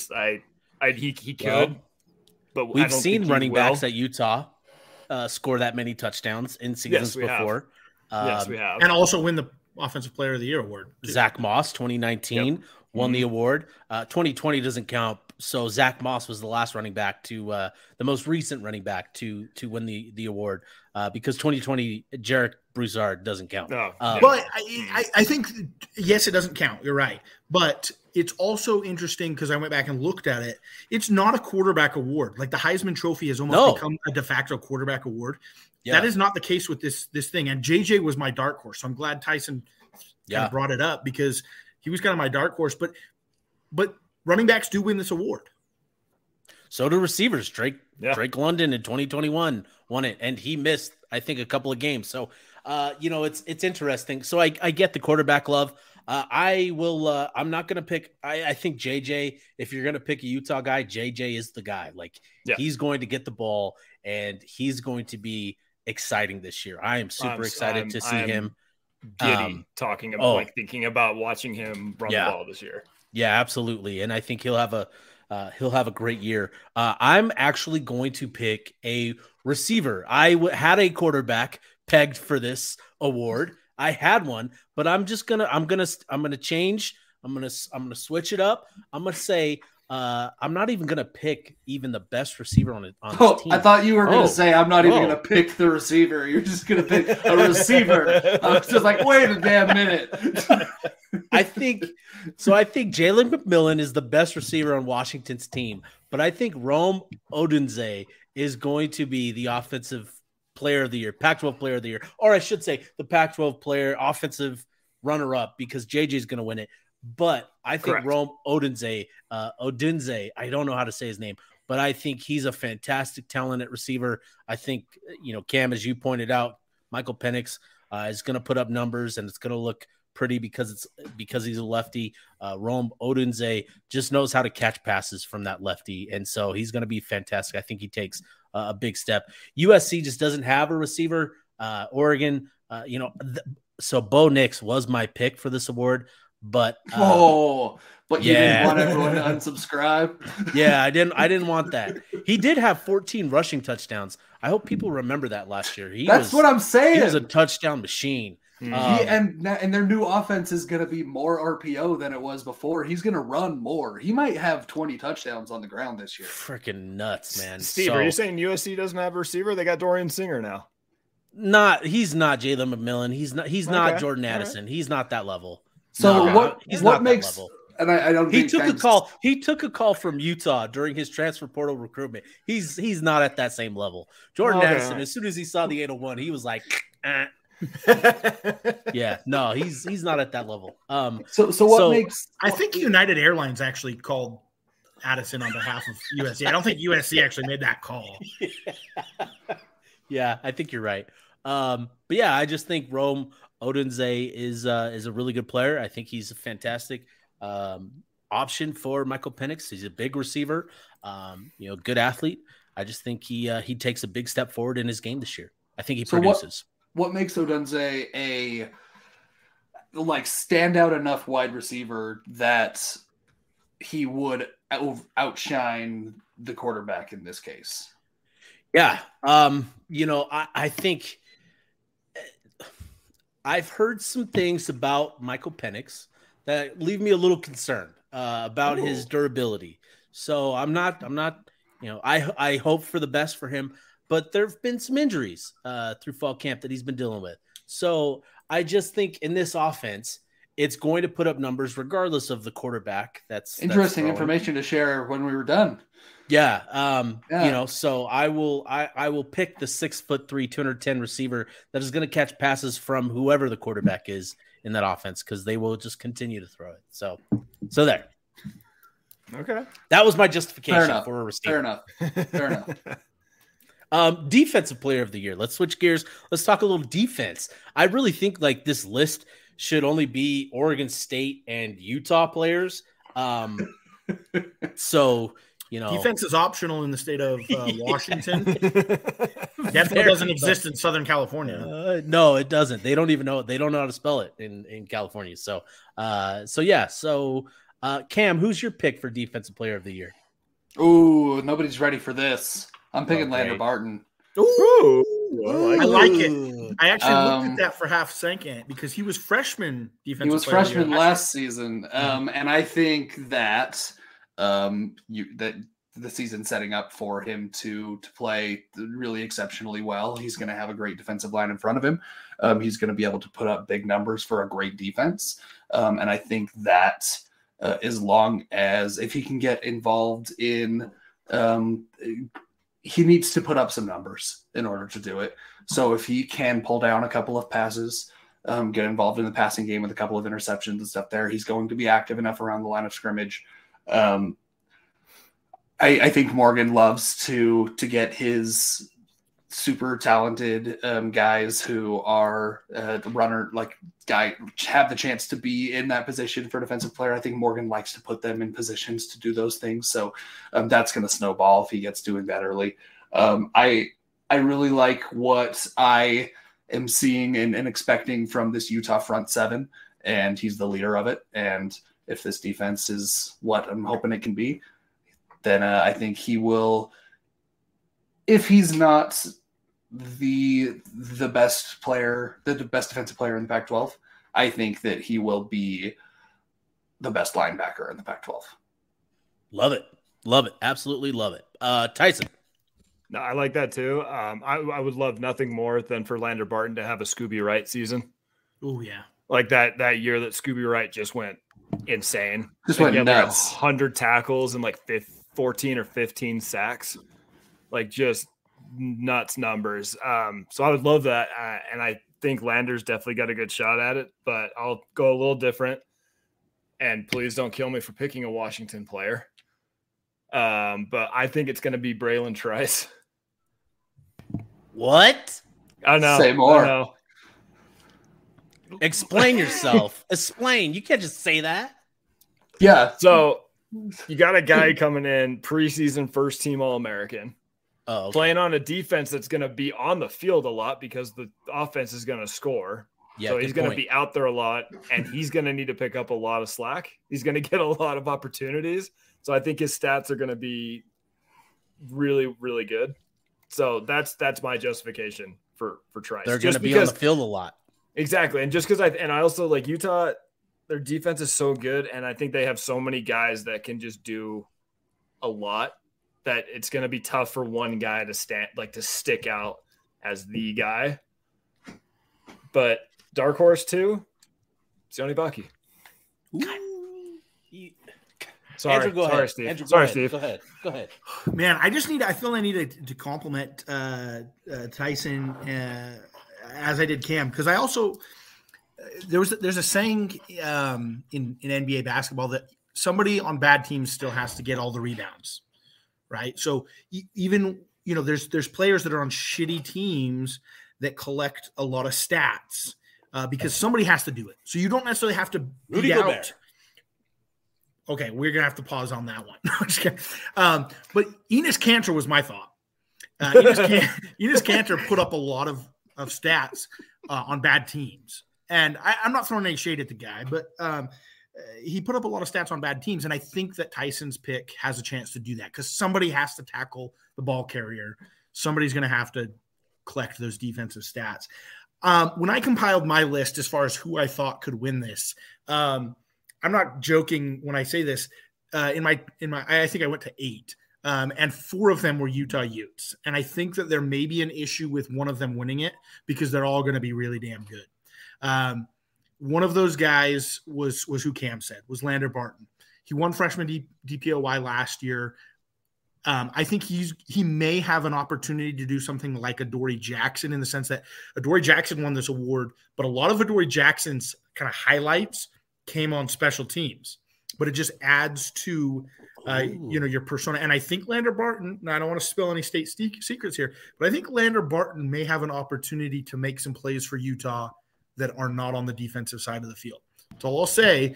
he could, well, but we've seen running backs at Utah score that many touchdowns in seasons before. Yes, we have. And also win the Offensive Player of the Year award. Zach Moss, 2019, won the award. 2020 doesn't count. So Zach Moss was the last running back to the most recent running back to win the award because 2020 Jarek Broussard doesn't count. No. But I think, yes, it doesn't count. You're right. But it's also interesting because I went back and looked at it. It's not a quarterback award. Like the Heisman Trophy has almost become a de facto quarterback award. Yeah. That is not the case with this thing. And JJ was my dark horse. So I'm glad Tyson kind of brought it up because he was kind of my dark horse. But running backs do win this award. So do receivers. Drake London in 2021 won it, and he missed, I think, a couple of games. So, it's interesting. So I get the quarterback love. I will. I'm not going to pick. I think JJ. If you're going to pick a Utah guy, JJ is the guy. He's going to get the ball, and he's going to be exciting this year. I am super excited to see him. Giddy talking about thinking about watching him run the ball this year. Yeah, absolutely. And I think he'll have a great year. I'm actually going to pick a receiver. I had a quarterback pegged for this award. I had one, but I'm gonna change. I'm gonna switch it up. I'm gonna say I'm not even gonna pick even the best receiver on this team. I thought you were gonna say I'm not even gonna pick the receiver. You're just gonna pick a receiver. I was just like, wait a damn minute. I think Jalen McMillan is the best receiver on Washington's team, but I think Rome Odunze is going to be the offensive player of the year, Pac-12 player of the year, or I should say the Pac-12 player offensive runner-up because JJ is going to win it. But I think Rome Odunze, I don't know how to say his name, but I think he's a fantastic talent at receiver. I think, Cam, as you pointed out, Michael Penix is going to put up numbers and it's going to look pretty because he's a lefty. Rome Odunze just knows how to catch passes from that lefty, and so he's going to be fantastic. I think he takes a big step. USC just doesn't have a receiver. Oregon, so Bo Nix was my pick for this award, but you didn't want everyone to unsubscribe. Yeah, I didn't want that. He did have 14 rushing touchdowns. I hope people remember that last year. That's what I'm saying. He was a touchdown machine. And their new offense is going to be more RPO than it was before. He's going to run more. He might have 20 touchdowns on the ground this year. Freaking nuts, man. Steve, are you saying USC doesn't have a receiver? They got Dorian Singer now. He's not Jalen McMillan. He's not Jordan Addison. Right. He's not that level. So what makes that level. And I don't. He took a call. He took a call from Utah during his transfer portal recruitment. He's not at that same level. Jordan Addison. As soon as he saw the 801, he was like, yeah, no, he's not at that level. So what makes? I think United Airlines actually called Addison on behalf of USC. I don't think USC actually made that call. Yeah, I think you're right. But yeah, I just think Rome Odunze is a really good player. I think he's a fantastic option for Michael Penix. He's a big receiver, good athlete. I just think he takes a big step forward in his game this year. I think he produces. What makes Odunze a standout enough wide receiver that he would outshine the quarterback in this case? Yeah. I think I've heard some things about Michael Penix that leave me a little concerned about his durability. So I'm not, I hope for the best for him, but there've been some injuries through fall camp that he's been dealing with. So I just think in this offense, it's going to put up numbers regardless of the quarterback. That's interesting information to share when we were done. Yeah. So I will pick the 6'3", 210 receiver that is going to catch passes from whoever the quarterback is in that offense, because they will just continue to throw it. So there. Okay. That was my justification for a receiver. Fair enough. Defensive player of the year. Let's switch gears. Let's talk a little defense. I really think this list should only be Oregon State and Utah players. Defense is optional in the state of Washington. Definitely doesn't exist in Southern California. No, it doesn't. They don't even know. They don't know how to spell it in California. So Cam, who's your pick for defensive player of the year? Ooh, nobody's ready for this. I'm picking Lander Barton. Ooh, I like it. I actually looked at that for half a second because he was freshman defensive. He was freshman last season, and I think that that the season setting up for him to play really exceptionally well. He's going to have a great defensive line in front of him. He's going to be able to put up big numbers for a great defense, and I think that as long as if he can get involved in he needs to put up some numbers in order to do it. So if he can pull down a couple of passes, get involved in the passing game with a couple of interceptions and stuff there, he's going to be active enough around the line of scrimmage. I think Morgan loves to get his super talented guys who are the runner, have the chance to be in that position for defensive player. I think Morgan likes to put them in positions to do those things. So that's going to snowball if he gets doing that early. I really like what I am seeing and expecting from this Utah front seven, and he's the leader of it. And if this defense is what I'm hoping it can be, then I think he will, if he's not the best player, the best defensive player in the Pac-12, I think that he will be the best linebacker in the Pac-12. Love it. Absolutely love it. Tyson. No, I like that too. I would love nothing more than for Lander Barton to have a Scooby Wright season. Oh yeah. Like that year that Scooby Wright just went insane. Just went nuts. 100 tackles and 14 or 15 sacks. Just nuts numbers. So I would love that. And I think Lander's definitely got a good shot at it, but I'll go a little different. And please don't kill me for picking a Washington player. But I think it's going to be Braylon Trice. What? I know. Say more. I know. Explain yourself. Explain. You can't just say that. Yeah. So you got a guy coming in preseason first team All-American. Oh, okay. Playing on a defense that's going to be on the field a lot because the offense is going to score. Yeah, so he's going to be out there a lot, and he's going to need to pick up a lot of slack. He's going to get a lot of opportunities. So I think his stats are going to be really, really good. So that's my justification for Trice. They're going to be on the field a lot. Exactly. And just because I also like Utah, their defense is so good, and I think they have so many guys that can just do a lot that it's going to be tough for one guy to to stick out as the guy. But dark horse too, Sione Bucky. Sorry, Andrew, go ahead. Steve. Andrew, sorry, ahead. Steve. Go ahead. Man, I feel I need to compliment Tyson as I did Cam, because I also there's a saying in NBA basketball that somebody on bad teams still has to get all the rebounds, right? So even, there's players that are on shitty teams that collect a lot of stats because somebody has to do it. So you don't necessarily have to beat out. Okay, we're going to have to pause on that one. But Enes Kanter was my thought. Enes Kanter put up a lot of stats on bad teams. And I'm not throwing any shade at the guy, but he put up a lot of stats on bad teams. And I think that Tyson's pick has a chance to do that because somebody has to tackle the ball carrier. Somebody's going to have to collect those defensive stats. When I compiled my list as far as who I thought could win this, I'm not joking when I say this. I think I went to 8, and 4 of them were Utah Utes. And I think that there may be an issue with one of them winning it because they're all going to be really damn good. One of those guys was who Cam said, was Lander Barton. He won freshman DPOY last year. I think he may have an opportunity to do something like Adoree Jackson in the sense that Adoree Jackson won this award, but a lot of Adoree Jackson's kind of highlights came on special teams, but it just adds to your persona. And I think Lander Barton, and I don't want to spill any state secrets here, but I think Lander Barton may have an opportunity to make some plays for Utah that are not on the defensive side of the field. That's all I'll say.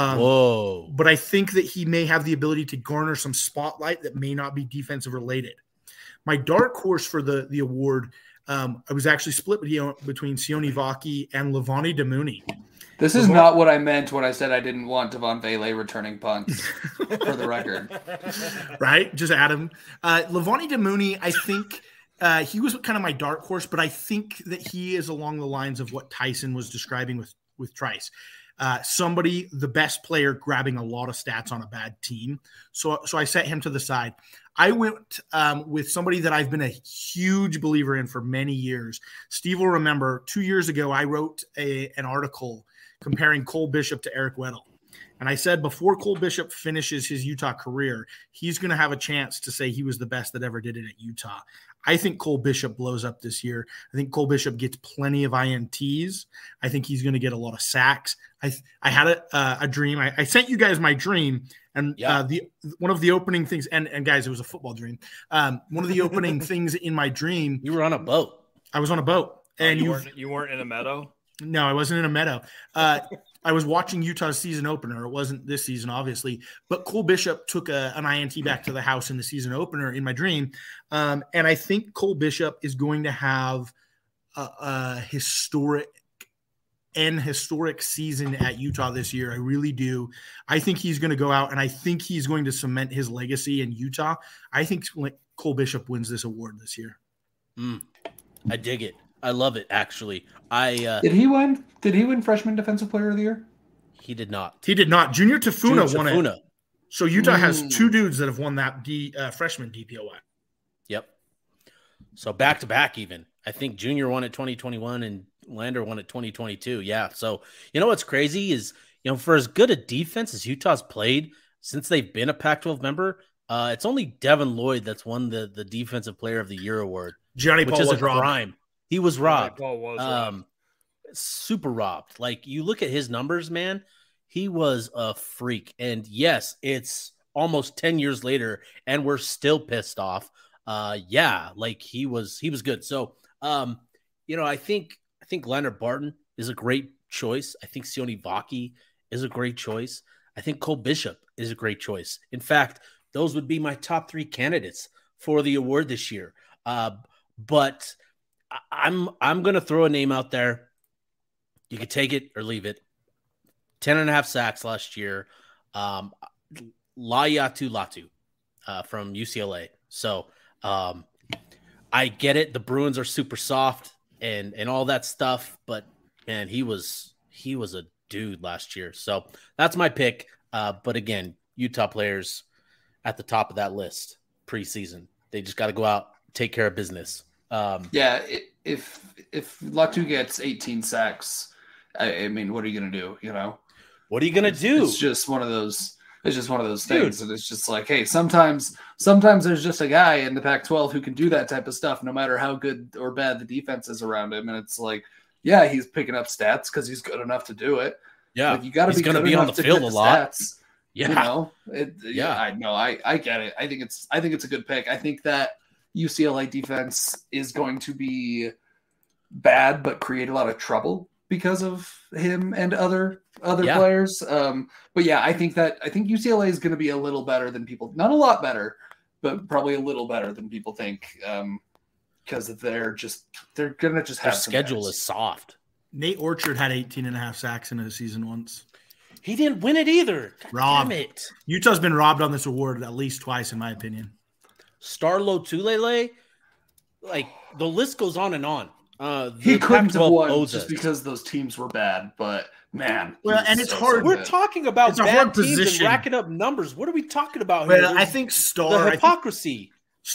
But I think that he may have the ability to garner some spotlight that may not be defensive related. My dark horse for the award, I was actually split between Sione Vaki and Levani Damuni. This is not what I meant when I said I didn't want Devon Vele returning punts, for the record. Right? Just Adam. Levani Damuni, I think he was kind of my dark horse, but I think that he is along the lines of what Tyson was describing with Trice. Somebody, the best player, grabbing a lot of stats on a bad team. So I set him to the side. I went with somebody that I've been a huge believer in for many years. Steve will remember 2 years ago, I wrote an article comparing Cole Bishop to Eric Weddle. And I said before Cole Bishop finishes his Utah career, he's going to have a chance to say he was the best that ever did it at Utah. I think Cole Bishop blows up this year. I think Cole Bishop gets plenty of INTs. I think he's going to get a lot of sacks. I had a dream. I sent you guys my dream, and one of the opening things, and guys, it was a football dream. One of the opening things in my dream, you were on a boat. I was on a boat, and you weren't in a meadow. No, I wasn't in a meadow. I was watching Utah's season opener. It wasn't this season, obviously, but Cole Bishop took an INT back to the house in the season opener in my dream. And I think Cole Bishop is going to have a historic season at Utah this year. I really do. I think he's going to go out, and I think he's going to cement his legacy in Utah. I think Cole Bishop wins this award this year. I dig it. I love it, actually. Did he win freshman defensive player of the year? He did not. Junior Tafuna won it. So Utah has 2 dudes that have won that freshman DPOY. Yep. So back to back even. I think Junior won it 2021 and Lander won it 2022. Yeah. So what's crazy is, for as good a defense as Utah's played since they've been a Pac-12 member, it's only Devin Lloyd that's won the defensive player of the year award. Johnny Paul was robbed. He was robbed. Super robbed. Like, you look at his numbers, man, he was a freak. And yes, it's almost 10 years later and we're still pissed off. He was good. So, I think Leonard Barton is a great choice. I think Sione Vaki is a great choice. I think Cole Bishop is a great choice. In fact, those would be my top 3 candidates for the award this year. But I'm going to throw a name out there. You can take it or leave it. 10.5 sacks last year. Laiatu Latu from UCLA. So I get it. The Bruins are super soft and all that stuff. But, man, he was a dude last year. So that's my pick. But, again, Utah players at the top of that list preseason. They just got to go out, take care of business. If Latu gets 18 sacks, I mean, what are you going to do? What are you going to do? It's just one of those. It's just one of those things, and it's just like, hey, sometimes there's just a guy in the Pac-12 who can do that type of stuff, no matter how good or bad the defense is around him. And it's like, yeah, he's picking up stats because he's good enough to do it. Yeah, like, you got to be going to be on the field a lot. Yeah. You know, I get it. I think it's a good pick. I think that UCLA defense is going to be bad, but create a lot of trouble because of him and other players. But yeah, I think UCLA is going to be a little better than people, not a lot better, but probably a little better than people think. Because they're going to just have their schedule is soft. Nate Orchard had 18.5 sacks in a season once. He didn't win it either. God damn it. Utah's been robbed on this award at least twice, in my opinion. Starlo Tulele, like the list goes on and on. He couldn't have won just because those teams were bad, but man. Well, and it's hard. We're talking about bad teams position. and racking up numbers. What are we talking about here? Well, I think the hypocrisy.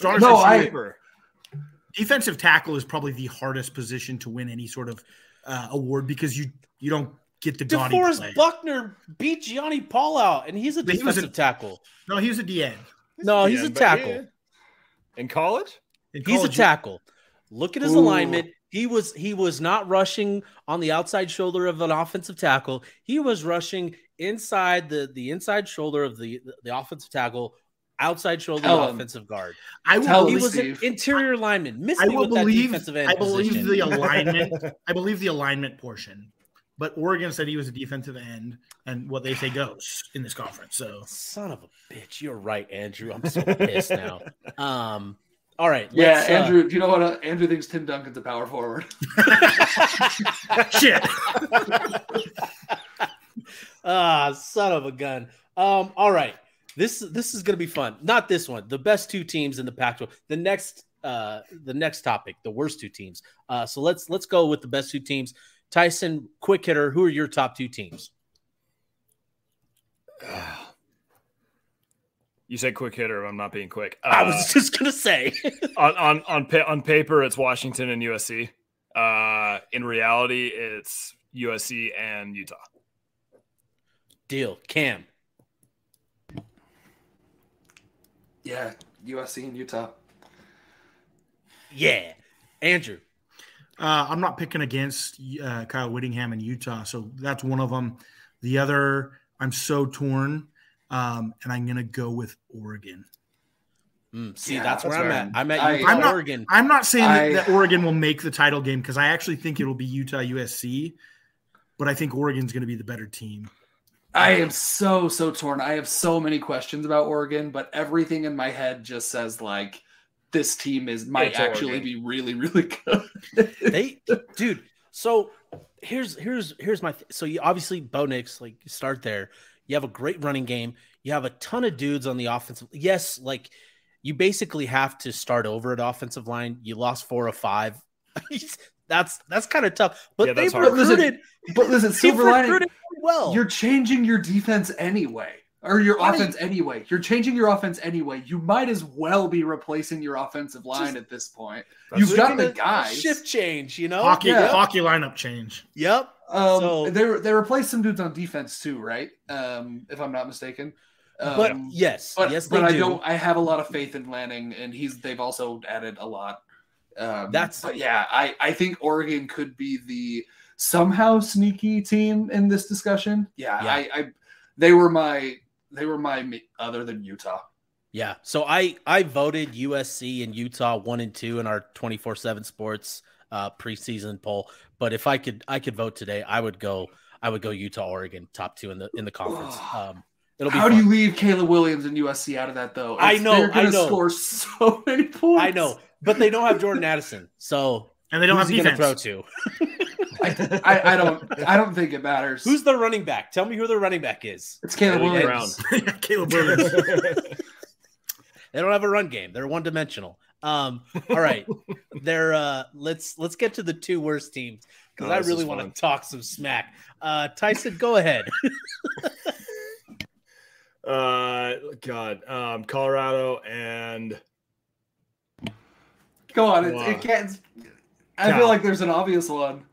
Defensive tackle is probably the hardest position to win any sort of award because you don't get the gaudy play. DeForest Buckner beat Gianni Paul out, and he's a defensive tackle. No, he was a DN. No, he's a tackle. Yeah. In college? He's a tackle. Look at his alignment. He was not rushing on the outside shoulder of an offensive tackle. He was rushing inside the inside shoulder of the offensive tackle, outside shoulder of the offensive guard. He was an interior lineman. Defensive end position. The alignment. I believe the alignment portion. But Oregon said he was a defensive end, and what they say goes in this conference. So, son of a bitch, you're right, Andrew. I'm so pissed now. All right. Yeah, Andrew. You know what? Andrew thinks Tim Duncan's a power forward. Shit. Son of a gun. All right. This is gonna be fun. Not this one. The best two teams in the Pac-12. The next topic, the worst two teams. So let's go with the best two teams. Tyson, quick hitter. Who are your top two teams? You said quick hitter. I'm not being quick. I was just gonna say. on paper, it's Washington and USC. In reality, it's USC and Utah. Deal. Cam. Yeah, USC and Utah. Yeah, Andrew. I'm not picking against Kyle Whittingham in Utah, so that's one of them. The other, I'm so torn, and I'm going to go with Oregon. That's where I'm at. I'm at Oregon. I'm not saying that Oregon will make the title game because I actually think it'll be Utah USC, but I think Oregon's going to be the better team. I am so torn. I have so many questions about Oregon, but everything in my head just says like this team might actually be really, really good. Dude. So here's my. So you obviously Bo Nix, like you start there. You have a great running game. You have a ton of dudes on the offensive. Yes, like you basically have to start over at offensive line. You lost 4 of 5. That's kind of tough. But they've recruited. But listen, silver lining. Well, you're changing your defense anyway, or your offense anyway. You're changing your offense anyway. You might as well be replacing your offensive line at this point. You've got the guys. Shift change, you know? Hockey lineup change. Yep. They replaced some dudes on defense too, right? If I'm not mistaken. But yes, they do. I have a lot of faith in Lanning, and they've also added a lot. I think Oregon could be the somehow sneaky team in this discussion. They were my other than Utah. Yeah. So I voted USC and Utah 1 and 2 in our 24/7 Sports preseason poll. But if I could vote today, I would go Utah, Oregon, top 2 in the conference. It'll be How do you leave Caleb Williams and USC out of that though? I know. They're going to score so many points. I know, but they don't have Jordan Addison, and they don't have defense. Throw to. I don't think it matters. Who's the running back? Tell me who the running back is. It's Caleb Williams. Caleb Williams. They don't have a run game. They're one-dimensional. All right. Let's get to the two worst teams because I really want to talk some smack. Tyson, go ahead. Colorado and go on. It can't. I feel like there's an obvious one.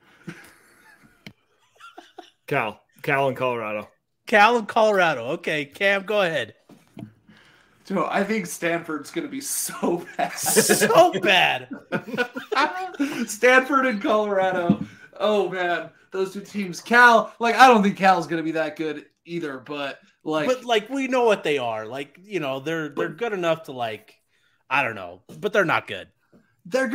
Cal and Colorado. Cal and Colorado. Okay, Cam, go ahead. Joe, I think Stanford's going to be so bad. So bad. Stanford and Colorado. Oh, man. Those two teams. Cal, I don't think Cal's going to be that good either, but But we know what they are. They're good enough to I don't know, but they're not good. They've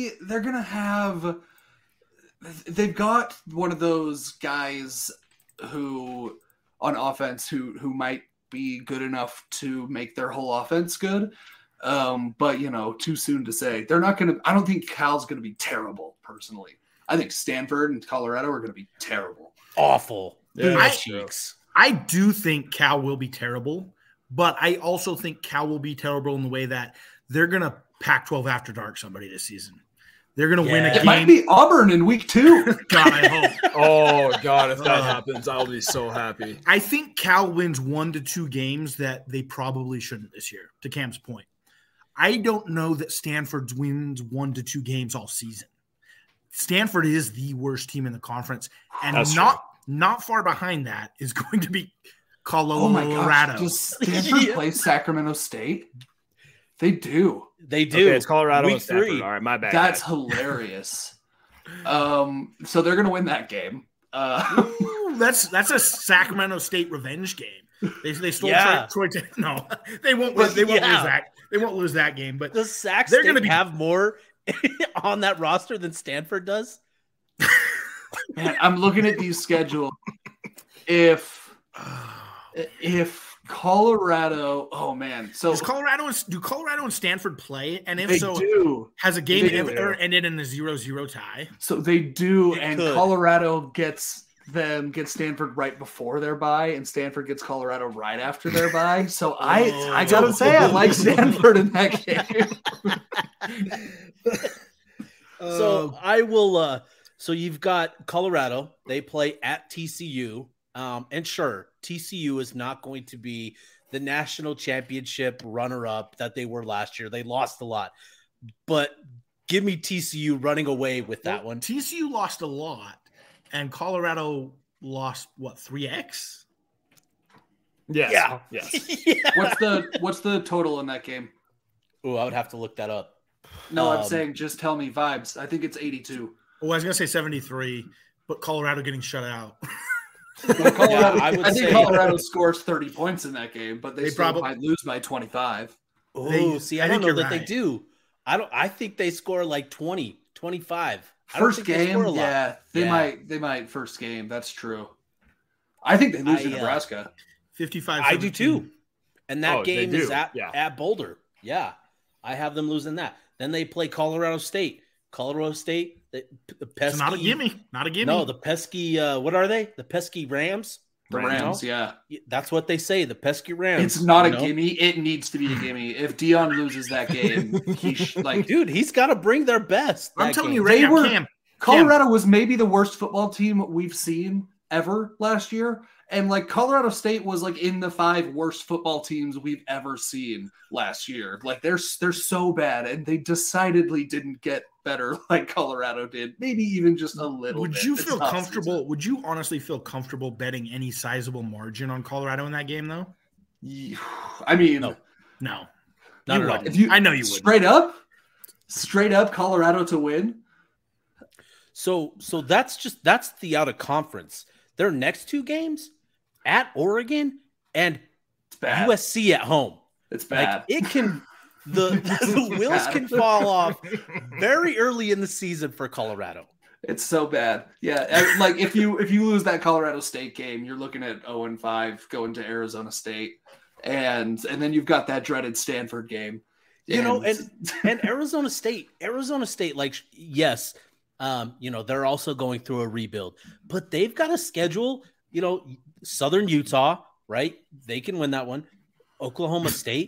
got one of those guys who on offense who might be good enough to make their whole offense good. But too soon to say. They're not going to, I don't think Cal's going to be terrible personally. I think Stanford and Colorado are going to be terrible. Awful. Yeah, I do think Cal will be terrible, but I also think Cal will be terrible in the way that they're going to Pac-12 after dark somebody this season. They're going to win a game. It might be Auburn in week 2. God, I hope. Oh, God, if that happens, I'll be so happy. I think Cal wins 1 to 2 games that they probably shouldn't this year, to Cam's point. I don't know that Stanford wins 1 to 2 games all season. Stanford is the worst team in the conference, and not far behind that is going to be Colorado. Oh my gosh. Does Stanford play Sacramento State? They do. They do. Okay, it's Colorado week and Stanford. 3. All right, my bad. That's hilarious. So they're going to win that game. Ooh, that's a Sacramento State revenge game. They stole Troy. No, they won't. They won't lose that. They won't lose that game. But does Sac State going to have more on that roster than Stanford does? Man, I'm looking at these schedules. If Colorado, oh man, so do Colorado and Stanford play? And if they so, do. Has a game ever ended in a 0-0 tie? So they do, and Colorado gets Stanford right before their bye, and Stanford gets Colorado right after their bye. So I gotta say I like Stanford in that game. So I will. So you've got Colorado. They play at TCU, and sure, TCU is not going to be the national championship runner-up that they were last year. They lost a lot, but give me TCU running away with that one. TCU lost a lot. And Colorado lost 3x? Yes. Yeah. Yes. Yeah. What's the total in that game? Oh, I would have to look that up. No, I'm saying just tell me vibes. I think it's 82. Oh, I was gonna say 73, but Colorado getting shut out. Well, I think Colorado scores 30 points in that game, but they still might lose by 25. Oh, I don't know that they do. I think they score like 20, 25. First game, they might first game. That's true. I think they lose to Nebraska. 55. I do too. And that game is at Boulder. Yeah, I have them losing that. Then they play Colorado State. Colorado State, the pesky. It's not a gimme. Not a gimme. No, the pesky. What are they? The pesky Rams. The Rams, yeah. That's what they say. The pesky Rams. It's not a gimme. It needs to be a gimme. If Dion loses that game, dude, he's got to bring their best. I'm telling you right now, Cam. Colorado was maybe the worst football team we've seen ever last year. And Colorado State was in the 5 worst football teams we've ever seen last year. They're so bad, and they decidedly didn't get better like Colorado did. Maybe even just a little. Would you feel comfortable? Would you honestly feel comfortable betting any sizable margin on Colorado in that game, though? I mean, no, not at all. I know you would. Straight up, Colorado to win. So that's the out of conference. Their next 2 games at Oregon and USC at home. It's bad. It can the wheels can fall off very early in the season for Colorado. It's so bad. Yeah, if you lose that Colorado State game, you're looking at 0-5 going to Arizona State, and then you've got that dreaded Stanford game. And Arizona State, yes. They're also going through a rebuild, but they've got a schedule, Southern Utah, right? They can win that one. Oklahoma State,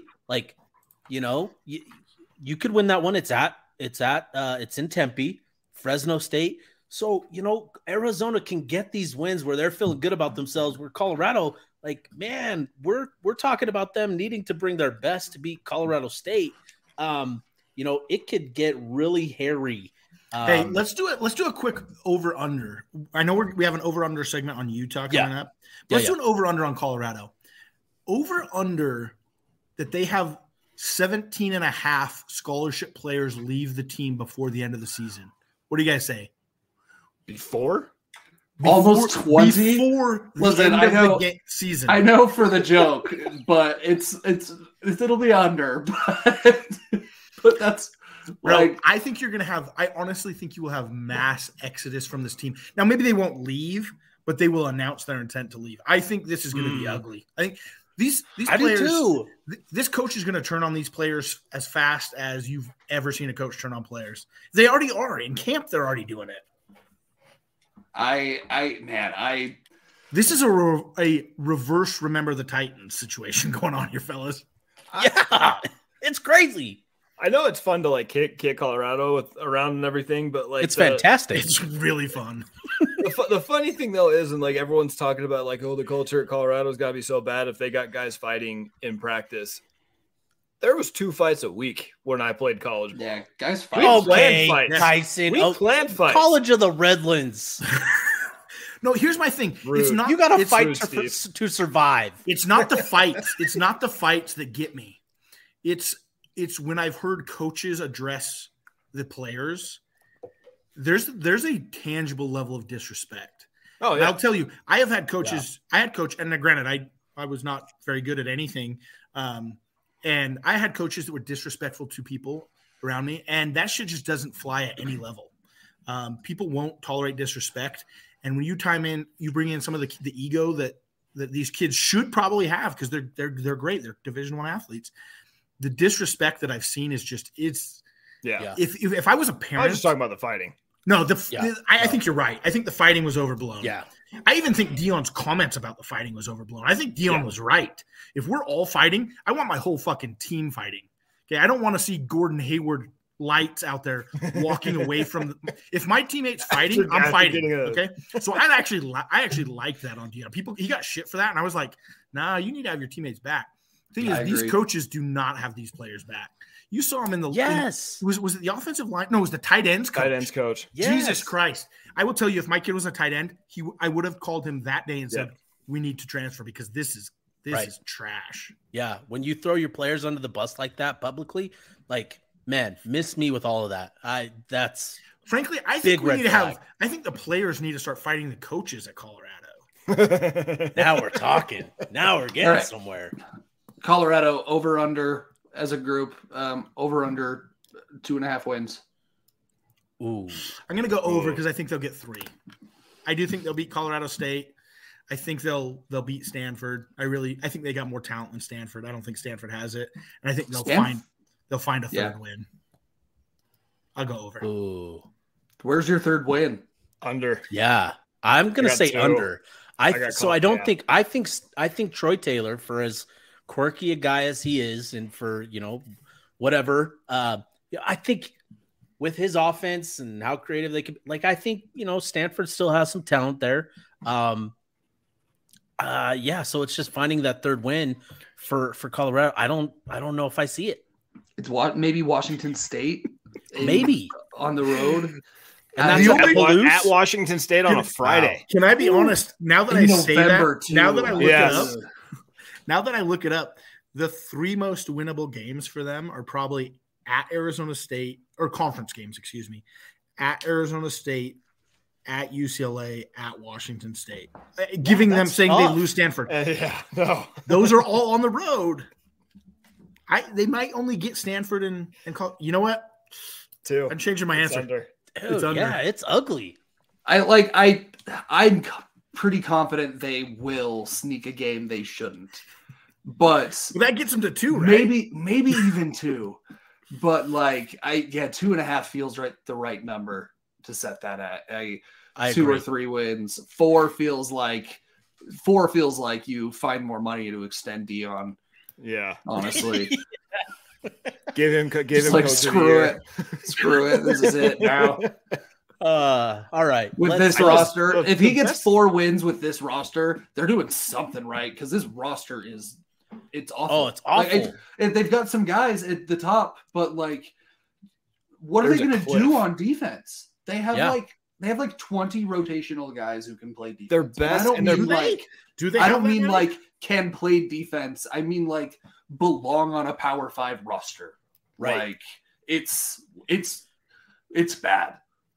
you could win that one. It's in Tempe, Fresno State. So, Arizona can get these wins where they're feeling good about themselves. Where Colorado, we're talking about them needing to bring their best to beat Colorado State. It could get really hairy. Hey, let's do it. Let's do a quick over under. I know we have an over under segment on Utah coming up. Let's do an over under on Colorado. Over under that they have 17.5 scholarship players leave the team before the end of the season. What do you guys say? Before? Almost 20 before the Listen, end I know, of the season. I know for the joke, but it'll be under. But that's like, I think you're going to have. I honestly think you will have mass exodus from this team. Now, maybe they won't leave, but they will announce their intent to leave. I think this is going to be ugly. I think these players. do too. This coach is going to turn on these players as fast as you've ever seen a coach turn on players. They already are in camp. They're already doing it. This is a reverse Remember the Titans situation going on here, fellas. Yeah, it's crazy. I know it's fun to like kick Colorado around and everything, but like it's fantastic. It's really fun. The funny thing though is, and like everyone's talking about like, oh, the culture at Colorado's got to be so bad if they got guys fighting in practice. There was 2 fights a week when I played college ball. Yeah, guys fight. Okay, Tyson. We planned fights. College of the Redlands. No, here's my thing. Rude. It's not. You got to fight rude, to survive. It's not the fights. It's not the fights that get me. It's when I've heard coaches address the players. There's a tangible level of disrespect. Oh yeah. And I'll tell you, I have had coaches. Yeah. I had coach, and granted, I was not very good at anything. And I had coaches that were disrespectful to people around me, and that shit just doesn't fly at any level. People won't tolerate disrespect, and when you bring in some of the ego that these kids should probably have because they're great, they're Division I athletes. The disrespect that I've seen is just yeah. If I was a parent, I was just talking about the fighting. No, I think you're right. I think the fighting was overblown. Yeah. I even think Dion's comments about the fighting was overblown. I think Dion was right. If we're all fighting, I want my whole fucking team fighting. Okay, I don't want to see Gordon Hayward lights out there walking away from if my teammate's fighting, I'm fighting. Okay, so I actually like that on Dion. He got shit for that, and I was like, nah, you need to have your teammates back. The thing is, these coaches do not have these players back. You saw him in the was it the offensive line? No, it was the tight ends coach. Tight ends coach. Yes. Jesus Christ! I will tell you, if my kid was a tight end, I would have called him that day and said, "We need to transfer because this is trash." Yeah, when you throw your players under the bus like that publicly, like man, miss me with all of that. That's frankly, I think we need to have. I think the players need to start fighting the coaches at Colorado. Now we're talking. Now we're getting somewhere. Colorado over under. As a group, over under 2.5 wins. Ooh, I'm gonna go over because I think they'll get 3. I do think they'll beat Colorado State. I think they'll beat Stanford. I think they got more talent than Stanford. I don't think Stanford has it, and I think they'll find a third win. I'll go over. Ooh, where's your third win? Under. Yeah, I'm gonna say 2. Under. I think Troy Taylor, for as quirky a guy as he is, and for whatever, I think with his offense and how creative they could, I think Stanford still has some talent there. So it's just finding that third win for Colorado. I don't know if I see it. It's maybe Washington State, maybe on the road. And that's at Washington State on a Friday. Can I be honest? Now that I say that, now that I look it up. Now that I look it up, the 3 most winnable games for them are probably at Arizona State, or conference games, excuse me, at Arizona State, at UCLA, at Washington State. Saying tough. They lose Stanford. Those are all on the road. They might only get Stanford and you know what? 2. I'm changing my answer. Dude, it's under. Yeah, it's ugly. I'm pretty confident they will sneak a game they shouldn't, but that gets them to 2, right? Maybe even 2, but 2.5 feels the right number to set that at. 2 agree. or 3 wins. 4 feels like you find more money to extend Dion. Yeah, honestly. Give him screw it. This is it now. All right. With this roster, if he gets 4 wins with this roster, they're doing something right because this roster it's awful. Oh, it's awful. They've got some guys at the top, but what are they going to do on defense? They have 20 rotational guys who can play defense. They're best, and they're do they? I don't mean can play defense. I mean belong on a Power 5 roster. Right. It's bad.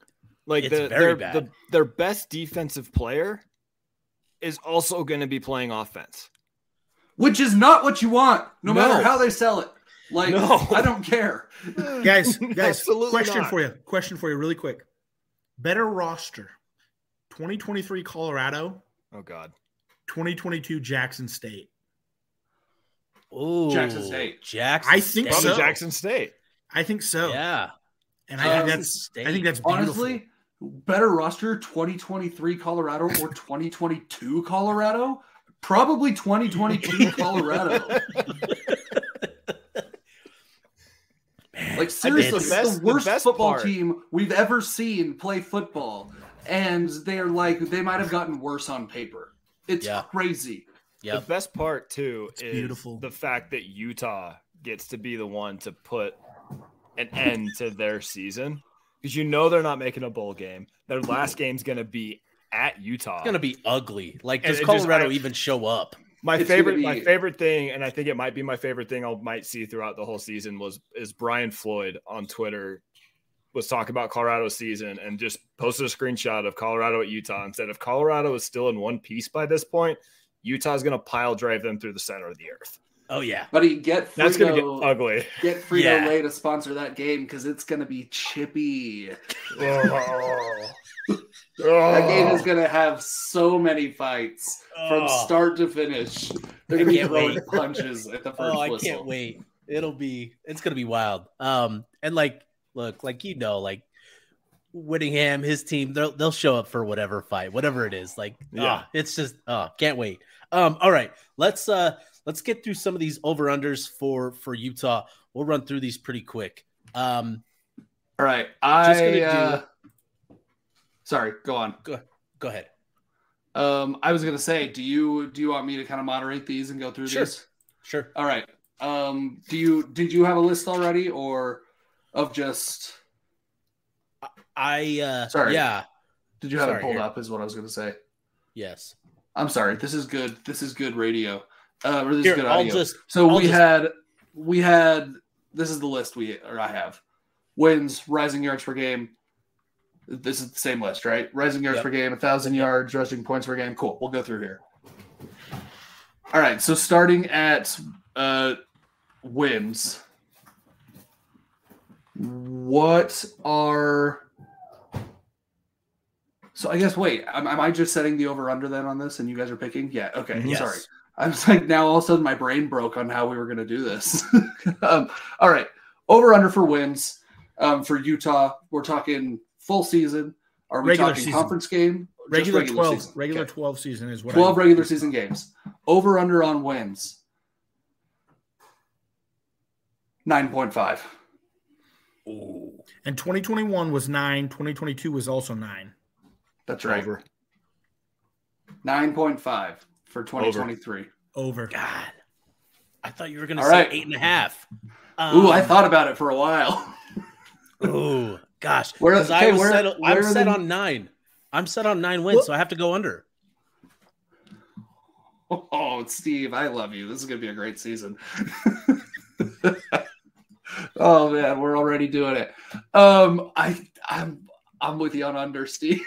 Like It's very bad. their best defensive player is also going to be playing offense, which is not what you want, no matter how they sell it. Like, No. I don't care. Guys, Absolutely question not. for you really quick. Better roster, 2023 Colorado, Oh God. 2022 Jackson State. Ooh, Jackson State. Jackson I think State. Probably so. Jackson State. I think so. Yeah. And I think State. that's beautiful. Honestly, better roster 2023 Colorado or 2022 Colorado? Probably 2022 Colorado. Like, seriously, the the worst best football part. team we've ever seen play football. And they're like, they might have gotten worse on paper. It's crazy. Yep. The best part, too, is beautiful. the fact that Utah gets to be the one to put an end to their season. Because they're not making a bowl game. Their last game's going to be at Utah. It's gonna be ugly. Like, does And Colorado even show up? My favorite thing, and I think it might be my favorite thing I might see throughout the whole season is Brian Floyd on Twitter was talking about Colorado's season and just posted a screenshot of Colorado at Utah and said if Colorado is still in one piece by this point, Utah's going to pile drive them through the center of the earth. Oh yeah, Buddy, get That's going to Frito, get ugly. get Frito-Lay to sponsor that game because it's going to be chippy. That game is going to have so many fights from start to finish. They're going to be throwing punches at the first whistle. I can't wait. It's gonna be wild. And like, look, like Whittingham, his team, they'll show up for whatever fight, whatever it is. Like, it's just can't wait. All right, let's get through some of these over-unders for Utah. We'll run through these pretty quick. All right, sorry, go on. Go ahead. I was gonna say, do you want me to kind of moderate these and go through these? Sure. All right. Did you have a list already, or of just? Sorry. Yeah. Did you have it pulled up? Is what I was gonna say. Yes. I'm sorry. This is good. This is good radio. Or this Here, is good audio. We had. This is the list I have. Wins, rising yards per game. This is the same list, right? Rising yards per game, 1,000 yards, rushing points per game. Cool. We'll go through here. All right. So starting at wins, what are? So I guess am I just setting the over under then on this, and you guys are picking? Yeah. Okay. Yes. Sorry. I was like, now all of a sudden my brain broke on how we were going to do this. All right. Over under for wins for Utah. We're talking full season. Are we Regular talking season. Conference game? Regular Just 12. season? Regular Okay. 12 season is what 12 regular season games. Over under on wins. 9.5. Ooh. And 2021 was 9. 2022 was also 9. That's right. Over. 9.5 for 2023. Over. God, I thought you were gonna All say right. 8.5. Ooh, I thought about it for a while. Oh gosh, Where- because okay, I'm where set are on 9. I'm set on 9 wins, so I have to go under. Oh, Steve, I love you. This is going to be a great season. Oh man, we're already doing it. I'm with you on under, Steve.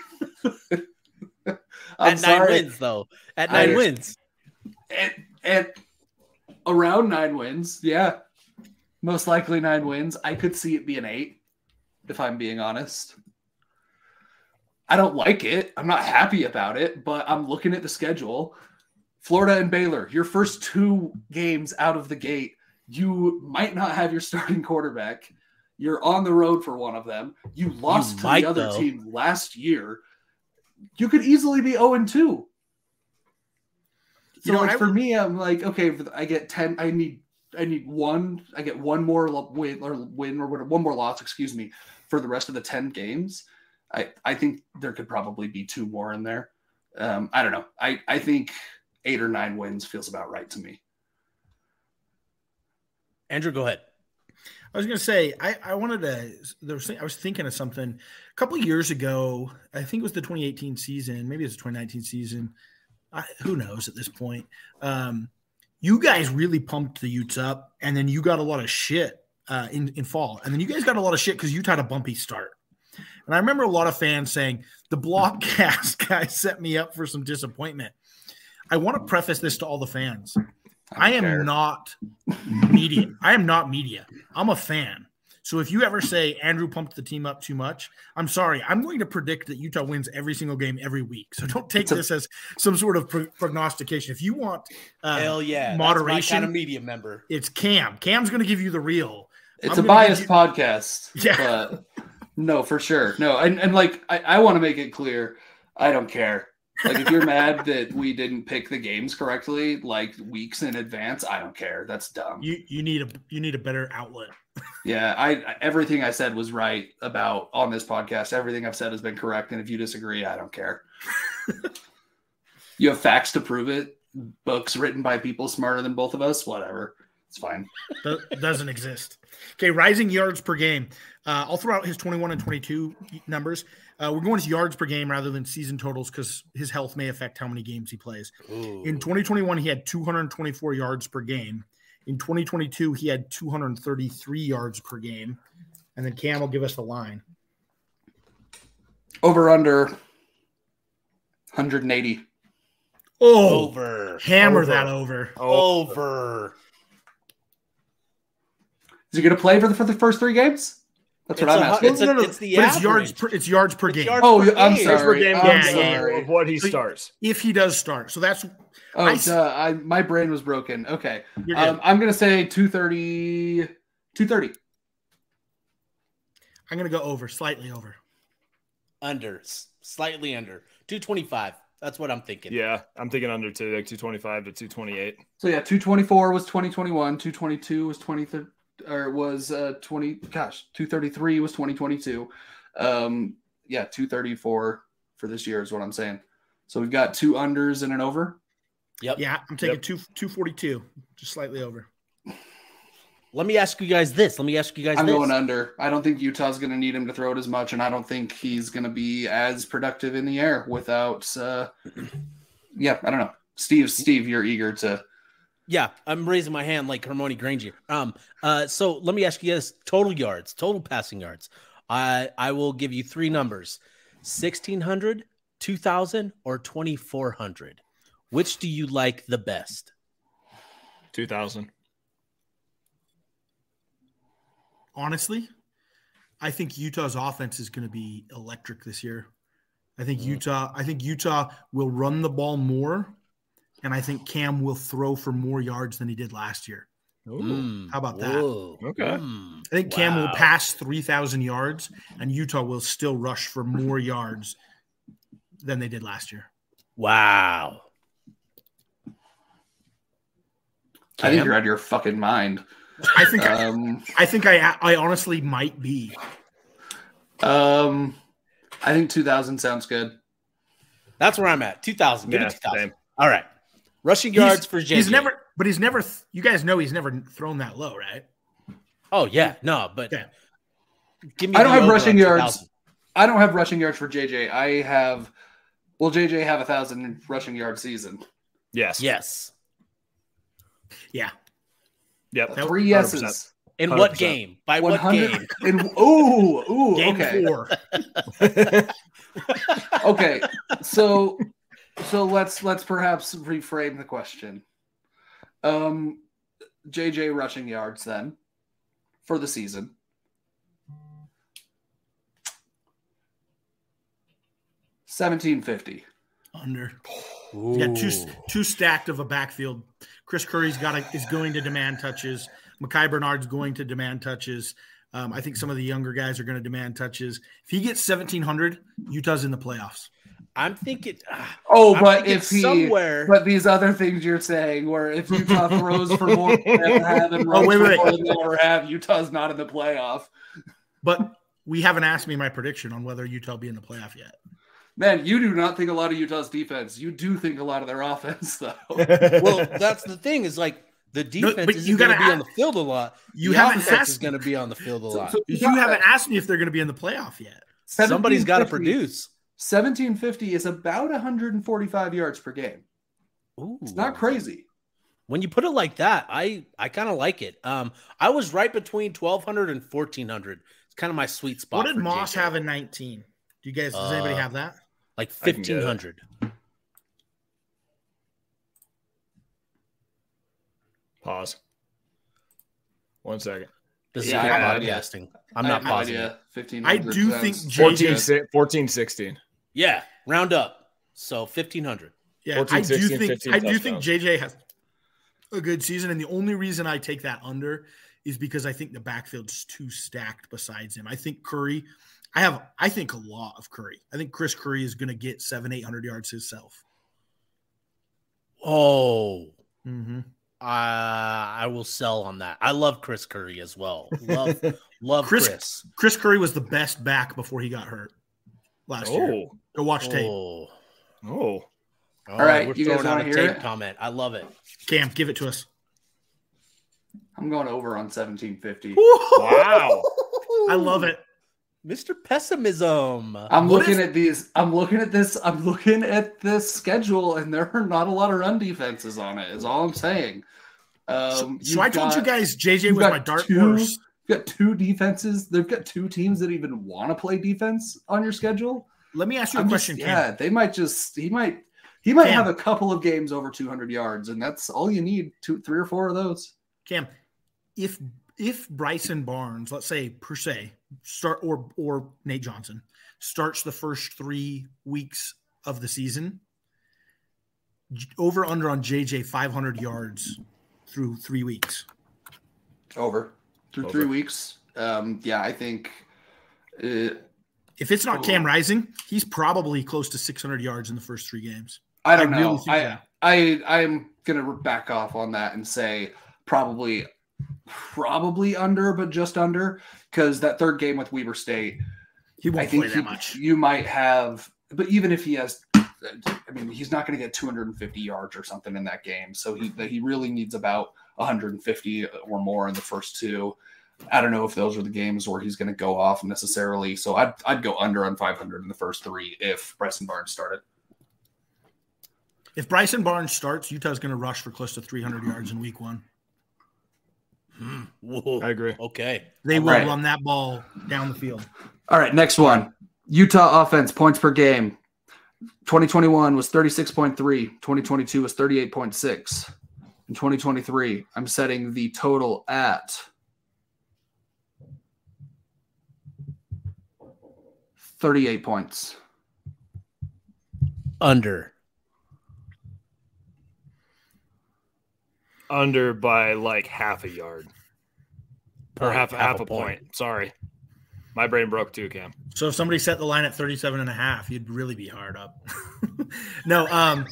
At 9 wins, though. At 9 wins. At around 9 wins, yeah. Most likely 9 wins. I could see it being 8, if I'm being honest. I don't like it. I'm not happy about it, but I'm looking at the schedule. Florida and Baylor, your first 2 games out of the gate, you might not have your starting quarterback. You're on the road for one of them. You lost to the other team last year. You could easily be 0-2. So for me, I'm like, okay, I get 10. I need one. I get one more win or one more loss, excuse me, for the rest of the 10 games. I think there could probably be 2 more in there. I don't know. I think 8 or 9 wins feels about right to me. Andrew, go ahead. I was going to say, I was thinking of something a couple of years ago. I think it was the 2018 season. Maybe it was the 2019 season. Who knows at this point? You guys really pumped the Utes up, and then you got a lot of shit in fall. And then you guys got a lot of shit because Utah had a bumpy start. And And I remember a lot of fans saying, the Blockcast guys set me up for some disappointment. I want to preface this to all the fans. I am not media. I am not media. I'm a fan. So if you ever say Andrew pumped the team up too much, I'm sorry. I'm going to predict that Utah wins every single game every week. So don't take this as some sort of prognostication. If you want hell yeah, moderation, that's my kind of media member. It's Cam. Cam's going to give you the real. It's a biased podcast. Yeah. But no, for sure. No, and like I want to make it clear, I don't care. Like if you're mad that we didn't pick the games correctly, like weeks in advance, I don't care. That's dumb. You need a better outlet. Yeah, everything I said was right about on this podcast. Everything I've said has been correct, and if you disagree, I don't care. You have facts to prove it. Books written by people smarter than both of us. Whatever, it's fine. Doesn't exist. Okay, rising yards per game. I'll throw out his 21 and 22 numbers. We're going to yards per game rather than season totals because his health may affect how many games he plays. Ooh. In 2021, he had 224 yards per game. In 2022, he had 233 yards per game. And then Cam will give us the line. Over under 180. Oh, over. Hammer that over. Over. Is he going to play for the first 3 games? That's what I'm asking. It's the average. It's yards per game. I'm sorry. Per game yeah. of what he starts. If he does start. So that's my brain was broken. Okay. I'm going to say 230. 230. I'm going to go over, slightly over. Under, slightly under. 225. That's what I'm thinking. Yeah, I'm thinking under too, like 225 to 228. So yeah, 224 was 2021, 222 was 233 was 2022. Yeah, 234 for this year is what I'm saying. So we've got 2 unders and an over. Yep. Yeah, I'm taking 242, just slightly over. Let me ask you guys this. I'm going under. I don't think Utah's going to need him to throw it as much, and I don't think he's going to be as productive in the air without I don't know. Steve, you're eager to. Yeah, I'm raising my hand like Hermione Granger. So let me ask you guys total passing yards. I will give you 3 numbers: 1,600, 2,000, or 2,400. Which do you like the best? 2,000. Honestly, I think Utah's offense is going to be electric this year. I think Utah will run the ball more, and I think Cam will throw for more yards than he did last year. How about that? Okay. I think Cam will pass 3,000 yards, and Utah will still rush for more yards than they did last year. Wow. Cam? I think you're out of your fucking mind. I think I honestly might be. I think 2,000 sounds good. That's where I'm at. 2,000. Give it 2,000. Same. All right. Rushing yards for JJ. He's never. You guys know he's never thrown that low, right? Oh yeah, no, but give me. I don't have rushing yards. I don't have rushing yards for JJ. JJ have 1,000 rushing yard season. Yes. Yeah. Yep. 3 yeses. In 100%. What game? By what game? Game okay. 4. Okay. So let's perhaps reframe the question. JJ rushing yards then for the season. $1,750. Under. Ooh. You got two stacked of a backfield. Chris Curry's is going to demand touches. Mekhi Bernard's going to demand touches. I think some of the younger guys are going to demand touches. If he gets 1,700, Utah's in the playoffs. I'm thinking. But these other things you're saying, where if Utah throws for more than they ever have and runs for more than they ever have, Utah's not in the playoff. But we haven't asked me my prediction on whether Utah will be in the playoff yet. Man, you do not think a lot of Utah's defense. You do think a lot of their offense, though. Well, that's the thing is like the defense is going to be on the field a lot. You haven't asked is going to be on the field a lot. You haven't asked me if they're going to be in the playoff yet. Somebody's got to produce. 1,750 is about 145 yards per game. Ooh. It's not crazy. When you put it like that, I kind of like it. I was right between 1,200 and 1,400. It's kind of my sweet spot. What did for Moss JJ. have in 19? Does anybody have that? Like 1,500. Pause. 1 second. This is Yeah, good I have no podcasting. I'm not pausing it. 15. I do think JJ. 14, 16. Yeah, round up. So 1,500. Yeah, 14, I do 16, think 15 I do think touchdowns. JJ has a good season, and the only reason I take that under is because I think the backfield's too stacked besides him. I think Curry. I think a lot of Curry. I think Chris Curry is going to get 700-800 yards himself. Oh, Mm-hmm. I will sell on that. I love Chris Curry as well. Love Chris. Chris Curry was the best back before he got hurt last year. Go watch tape. Oh. Oh. All right, we're you guys throwing out wanna a hear tape it? comment. I love it. Cam, give it to us. I'm going over on 1750. Wow. I love it. Mr. Pessimism. I'm What looking if- at these. I'm looking at this schedule, and there are not a lot of run defenses on it. Is all I'm saying. So I told you guys JJ you've was got my dark two- horse. You've got two defenses. They've got two teams that even want to play defense on your schedule. Let me ask you a question, Cam. Yeah, they might just. He might Cam. have a couple of games over 200 yards, and that's all you need. 3 or 4 of those. Cam, if Bryson Barnes, let's say per se, start or Nate Johnson starts the first 3 weeks of the season, over under on JJ 500 yards through 3 weeks. Over through 3 weeks. Yeah, I think. If it's not Cam Rising, he's probably close to 600 yards in the first 3 games. I don't really know. think that. I'm gonna back off on that and say probably under, but just under, because that third game with Weber State, He won't I think play that much. you might have. But even if he has, I mean, he's not going to get 250 yards or something in that game. So he really needs about 150 or more in the first 2. I don't know if those are the games where he's going to go off necessarily. So I'd go under on 500 in the first 3 if Bryson Barnes started. If Bryson Barnes starts, Utah's going to rush for close to 300 yards in week 1. Whoa. I agree. Okay. They will Right. run that ball down the field. All right, next one. Utah offense points per game. 2021 was 36.3. 2022 was 38.6. In 2023, I'm setting the total at 38 points. Under. Under by like half a yard. Or half a point. Sorry. My brain broke too, Cam. So if somebody set the line at 37.5, you'd really be hard up. No,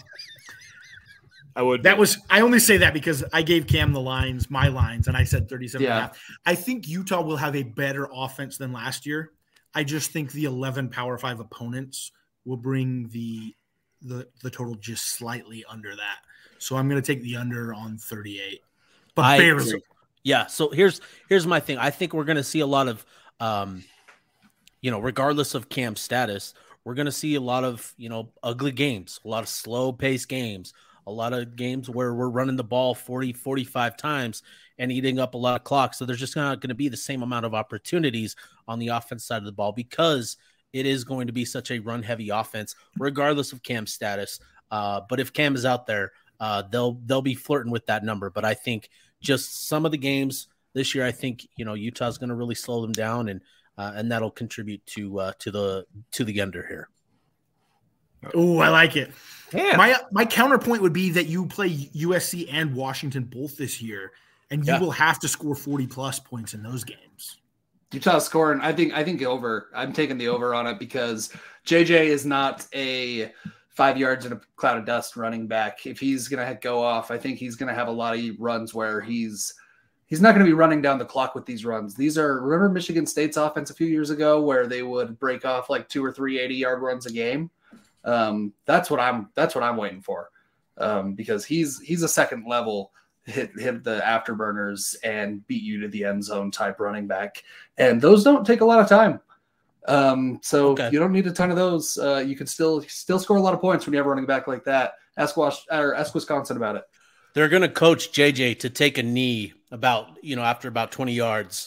I would. I only say that because I gave Cam my lines, and I said 37.5. Yeah. I think Utah will have a better offense than last year. I just think the 11 Power 5 opponents will bring the total just slightly under that. So I'm going to take the under on 38. But I barely. agree. Yeah. So here's my thing. I think we're going to see a lot of, regardless of Cam's status, we're going to see a lot of, ugly games, a lot of slow paced games, a lot of games where we're running the ball 40, 45 times and eating up a lot of clock. So there's just not going to be the same amount of opportunities on the offense side of the ball because it is going to be such a run heavy offense, regardless of Cam's status. But if Cam is out there, they'll be flirting with that number. But I think just some of the games this year, I think, Utah's going to really slow them down and that'll contribute to the under here. Oh, I like it. Yeah. My counterpoint would be that you play USC and Washington both this year, and you will have to score 40+ points in those games. Utah scoring, I think over. I'm taking the over on it because JJ is not a 5 yards in a cloud of dust running back. If he's going to go off, I think he's going to have a lot of runs where he's not going to be running down the clock with these runs. Remember Michigan State's offense a few years ago where they would break off like 2 or 3 80-yard runs a game? That's what I'm waiting for, because he's a second level hit the afterburners and beat you to the end zone type running back, and those don't take a lot of time. You don't need a ton of those. You can still score a lot of points when you have a running back like that. Ask Wisconsin about it. They're going to coach JJ to take a knee after about 20 yards.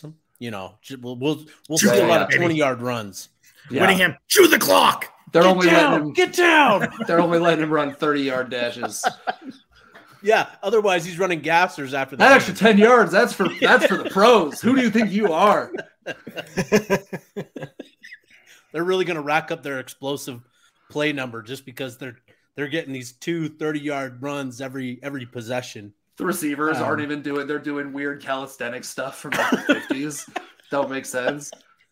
We'll see a lot of 20-yard runs. Yeah. Whittingham, chew the clock. They're only get down. They're only letting him run 30-yard dashes. Yeah. Otherwise, he's running gassers after that extra 10 yards. That's for the pros. Who do you think you are? They're really going to rack up their explosive play number just because they're getting these 2 30-yard runs every possession. The receivers aren't even doing. They're doing weird calisthenics stuff from like the 50s. Don't make sense.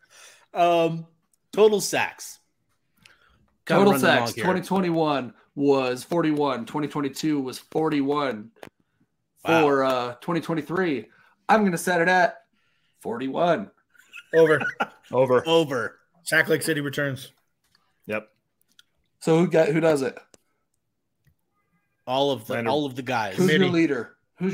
Total sacks. Total sacks. 2021 was 41. 2022 was 41. Wow. For 2023, I'm going to set it at 41. Over. Sack Lake City returns. Yep. So who does it? All of the guys. Who's your leader?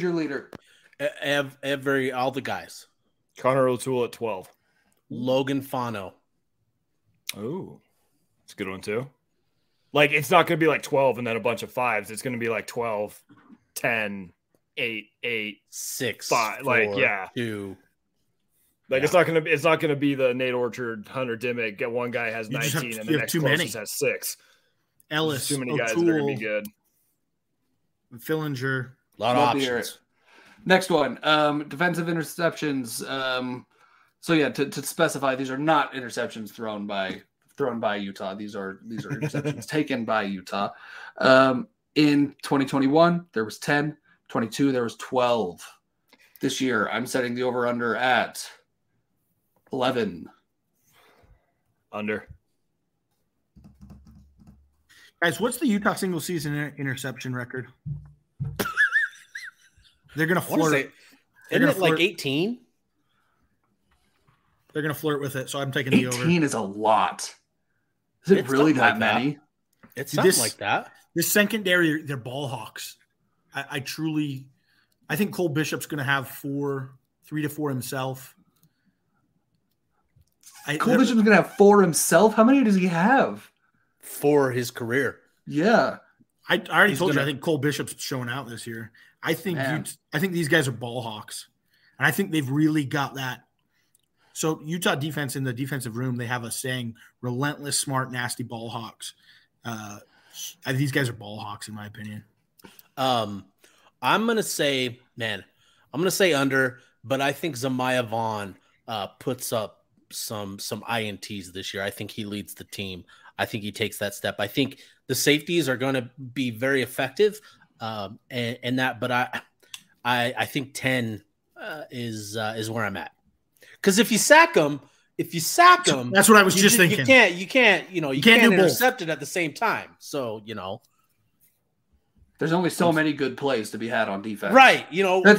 All the guys. Connor O'Toole at 12. Logan Fano. Oh, that's a good one too. Like, it's not going to be like 12 and then a bunch of 5s. It's going to be like 12, 10, 8, 6, 5. 4, like, yeah. 2. Like, it's not going to be the Nate Orchard, Hunter Dimmick. Get one guy has 19 and the next closest has 6. Ellis, too many O'Toole, guys that are going to be good. Fillinger. A lot of options. Next one, defensive interceptions. So yeah, to specify, these are not interceptions thrown by Utah. These are interceptions taken by Utah. In 2021, there was 10. 22, there was 12. This year, I'm setting the over/under at 11. Under. Guys, what's the Utah single season interception record? They're going to flirt. Isn't it like 18? They're going to flirt with it, so I'm taking the over. 18 is a lot. Is it really that many? It's something like that. This secondary, they're ball hawks. I think Cole Bishop's going to have 3 to 4 himself. Cole Bishop's going to have 4 himself? How many does he have? 4 his career. Yeah. I already told you, I think Cole Bishop's showing out this year. I think these guys are ball hawks. And I think they've really got that. So Utah defense, in the defensive room, they have a saying, relentless, smart, nasty ball hawks. These guys are ball hawks, in my opinion. I'm going to say under, but I think Zamiah Vaughn puts up some INTs this year. I think he leads the team. I think he takes that step. I think the safeties are going to be very effective, but I think 10 is where I'm at. Because if you sack them, that's what I was just thinking. You can't intercept it at the same time. So there's only so many good plays to be had on defense, right?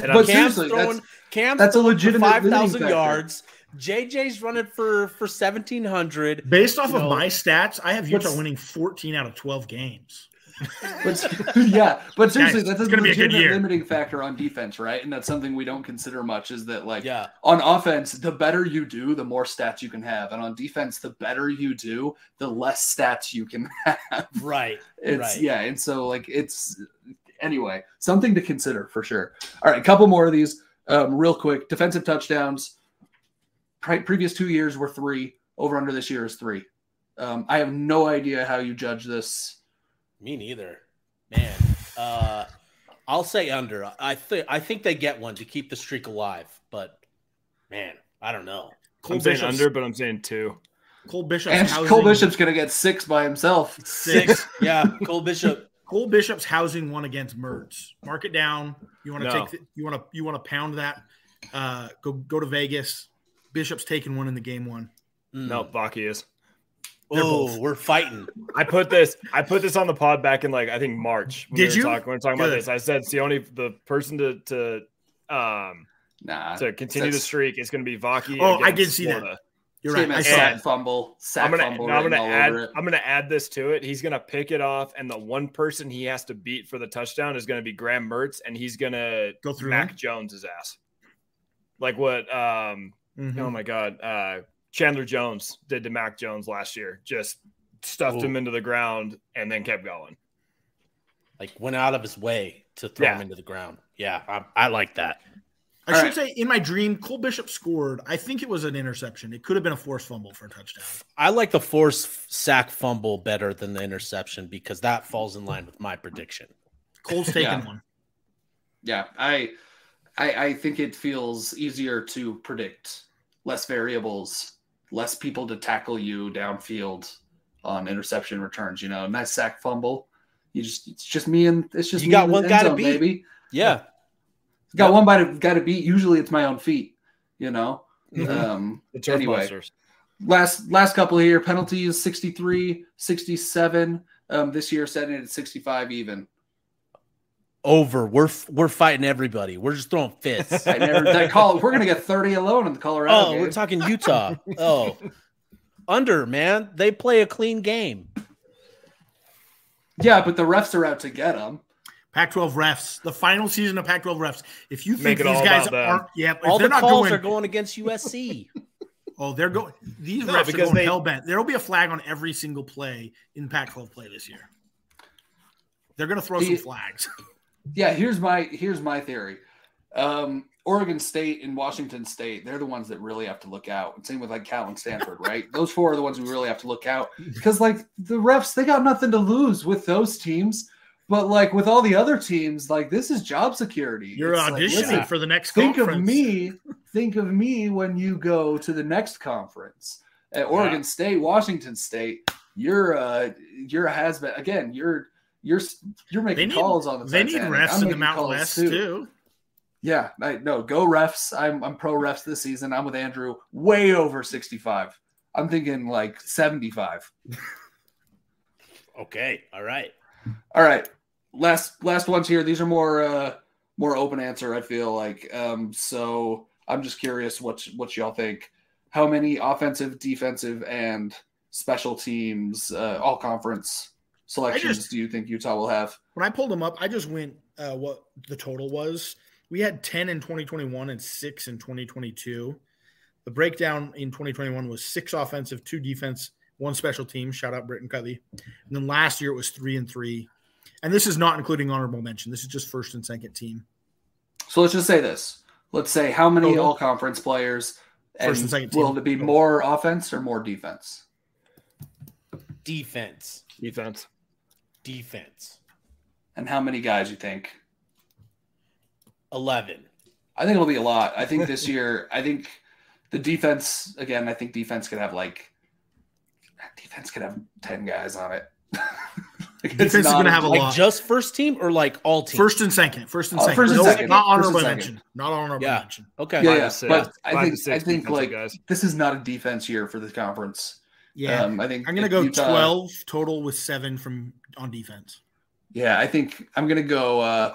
Cam's a legitimate 5,000 yards. JJ's running for 1,700. Based off of my stats, I have Utah winning 14 out of 12 games. But seriously, that's a legitimate limiting factor on defense, right? And that's something we don't consider much. Is that on offense, the better you do, the more stats you can have, and on defense, the better you do, the less stats you can have. Right. And so it's anyway something to consider for sure. All right, a couple more of these, real quick. Defensive touchdowns. Previous 2 years were 3. Over under this year is 3. I have no idea how you judge this. Me neither, man. I'll say under. I think they get one to keep the streak alive, but man, I don't know. I'm saying under, but I'm saying 2. Cole Bishop's going to get 6 by himself. 6, yeah. Cole Bishop's housing one against Mertz. Mark it down. You want to you want to pound that. Go to Vegas. Bishop's taking one in the game 1. No, Baki is. Oh, we're fighting. I put this on the pod back in I think March. When we were talking about this. I said it's the person to continue the streak is going to be Vaki. Oh, I did see Florida. That. You're right. I saw it. Fumble. I'm going to add this to it. He's going to pick it off, and the one person he has to beat for the touchdown is going to be Graham Mertz, and he's going to go through Mac Jones's ass. Like what? Oh my God. Chandler Jones did to Mac Jones last year. Just stuffed him into the ground and then kept going. Like went out of his way to throw him into the ground. Yeah, I like that. I should say, in my dream, Cole Bishop scored. I think it was an interception. It could have been a forced fumble for a touchdown. I like the forced sack fumble better than the interception because that falls in line with my prediction. Cole's taking one. Yeah, I think it feels easier to predict, less variables, less people to tackle you downfield on interception returns. Nice sack fumble. It's just me and you got one guy to beat, baby. Yeah. Got one guy to beat. Usually it's my own feet, The turf monsters. Last couple here. Penalties 63, 67. This year setting it at 65 even. Over. We're fighting everybody. We're just throwing fits. We're gonna get 30 alone in the Colorado game. We're talking Utah. Under, man. They play a clean game. Yeah, but the refs are out to get them. Pac-12 refs, the final season of Pac-12 refs. If you think these guys aren't, all the calls are going against USC. They're going. These refs are going hell bent. There will be a flag on every single play in Pac-12 play this year. They're going to throw some flags. Yeah, here's my theory. Oregon State and Washington State, they're the ones that really have to look out. Same with Cal and Stanford, right? Those four are the ones we really have to look out because the refs, they got nothing to lose with those teams. But with all the other teams, this is job security. You're auditioning for the next conference. Think of me when you go to the next conference at Oregon State, Washington State. You're a has-been. Again, you're making calls on the. They need refs in the Mountain West too. Yeah, go refs. I'm pro refs this season. I'm with Andrew. Way over 65. I'm thinking 75. Okay. All right. Last ones here. These are more open answer, I feel like. So I'm just curious what y'all think. How many offensive, defensive, and special teams all conference selections do you think Utah will have? When I pulled them up, I just went what the total was. We had 10 in 2021 and 6 in 2022. The breakdown in 2021 was 6 offensive, 2 defense, 1 special team. Shout out Britton Cudley. And then last year it was 3 and 3. And this is not including honorable mention. This is just first and second team. So let's just say this. Let's say how many all-conference players first and second team. Will it be more offense or more defense? Defense. And how many guys you think? 11. I think it'll be a lot. I think this year, the defense, again, defense could have 10 guys on it. Defense is going to have a lot. Just first team or all teams? First and second. Not honorable mention. Not honorable mention. Okay. Yeah. But I think this is not a defense year for this conference. Yeah. I think I'm going to go Utah, 12 total with 7 on defense. Yeah. I think I'm going to go,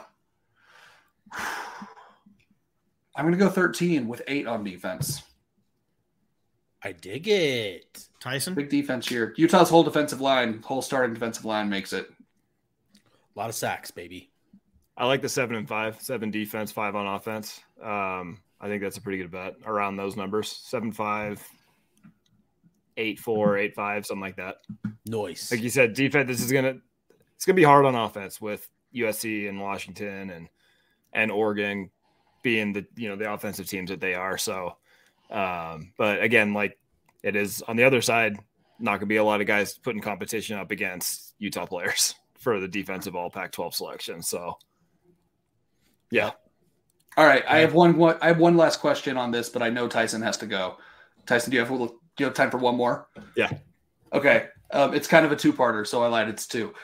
13 with 8 on defense. I dig it. Tyson? Big defense here. Utah's whole starting defensive line makes it. A lot of sacks, baby. I like the 7 and 5, 7 defense, 5 on offense. I think that's a pretty good bet around those numbers. 7-5, 8-4, 8-5, something like that. Nice. Like you said, defense, it's gonna be hard on offense with USC and Washington and Oregon being the offensive teams that they are. So but again, it is on the other side, not going to be a lot of guys putting competition up against Utah players for the defensive all Pac-12 selection. So, yeah. All right. I have one last question on this, but I know Tyson has to go. Tyson, do you have time for one more? Yeah. Okay. It's kind of a 2-parter, so I lied. It's 2.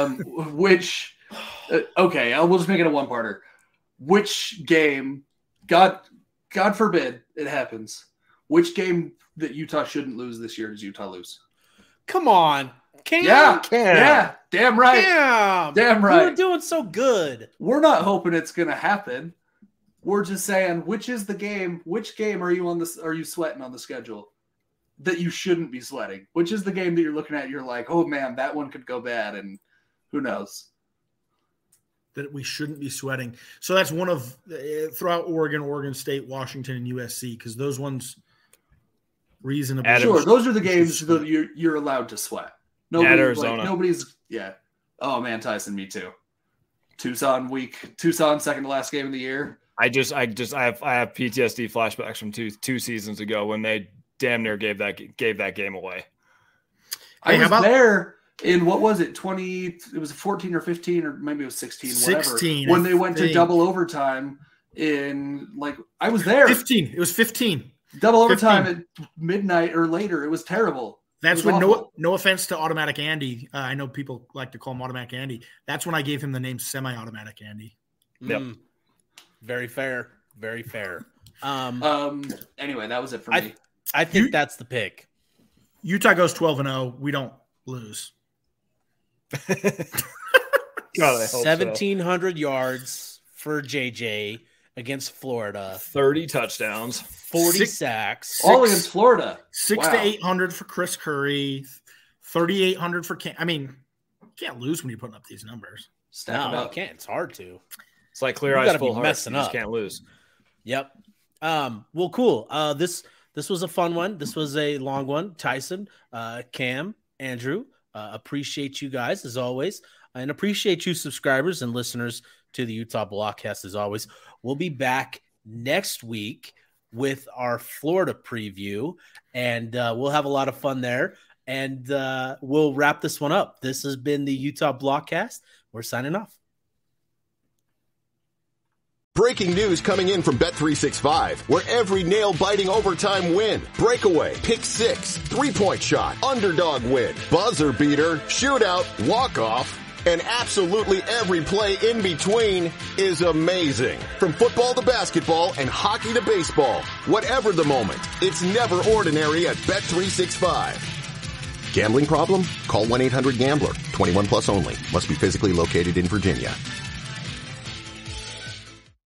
We'll just make it a 1-parter. Which game, God forbid it happens, which game that Utah shouldn't lose this year does Utah lose? Come on. Yeah, damn right. Damn right. We were doing so good. We're not hoping it's going to happen. We're just saying, which game are you sweating on the schedule that you shouldn't be sweating? Which is the game that you're looking at, you're like, oh man, that one could go bad, and who knows? That we shouldn't be sweating. So that's one of throughout Oregon State, Washington, and USC, because those ones reasonably. Sure, those are the games that you're allowed to sweat. Nobody's. Oh man, Tyson, me too. Tucson, second to last game of the year. I have PTSD flashbacks from two seasons ago when they damn near gave that game away. I was there in, what was it, it was 14 or 15 or maybe it was 16, whatever. 16, when they went to double overtime I was there. 15. It was 15. Double overtime 15. At midnight or later. It was terrible. That's when, no offense to Automatic Andy. I know people like to call him Automatic Andy. That's when I gave him the name Semi-Automatic Andy. Yep. Very fair. Very fair. Anyway, that was it for me. I think that's the pick. Utah goes 12-0. We don't lose. 1,700 yards for JJ against Florida. 30 touchdowns. 40 sacks. All against Florida. 600 to 800 for Chris Curry. 3,800 for Cam. I mean, you can't lose when you're putting up these numbers. No, you can't. It's hard to. It's like clear eyes, full heart. You just can't lose. Yep. Well, cool. This was a fun one. This was a long one. Tyson, Cam, Andrew, appreciate you guys as always, and appreciate you subscribers and listeners to the Utah Blockcast as always. We'll be back next week with our Florida preview, and we'll have a lot of fun there. And we'll wrap this one up. This has been the Utah Blockcast. We're signing off. Breaking news coming in from Bet365, where every nail-biting overtime win, breakaway, pick six, three-point shot, underdog win, buzzer beater, shootout, walk-off, and absolutely every play in between is amazing. From football to basketball and hockey to baseball, whatever the moment, it's never ordinary at Bet365. Gambling problem? Call 1-800-GAMBLER. 21 plus only. Must be physically located in Virginia.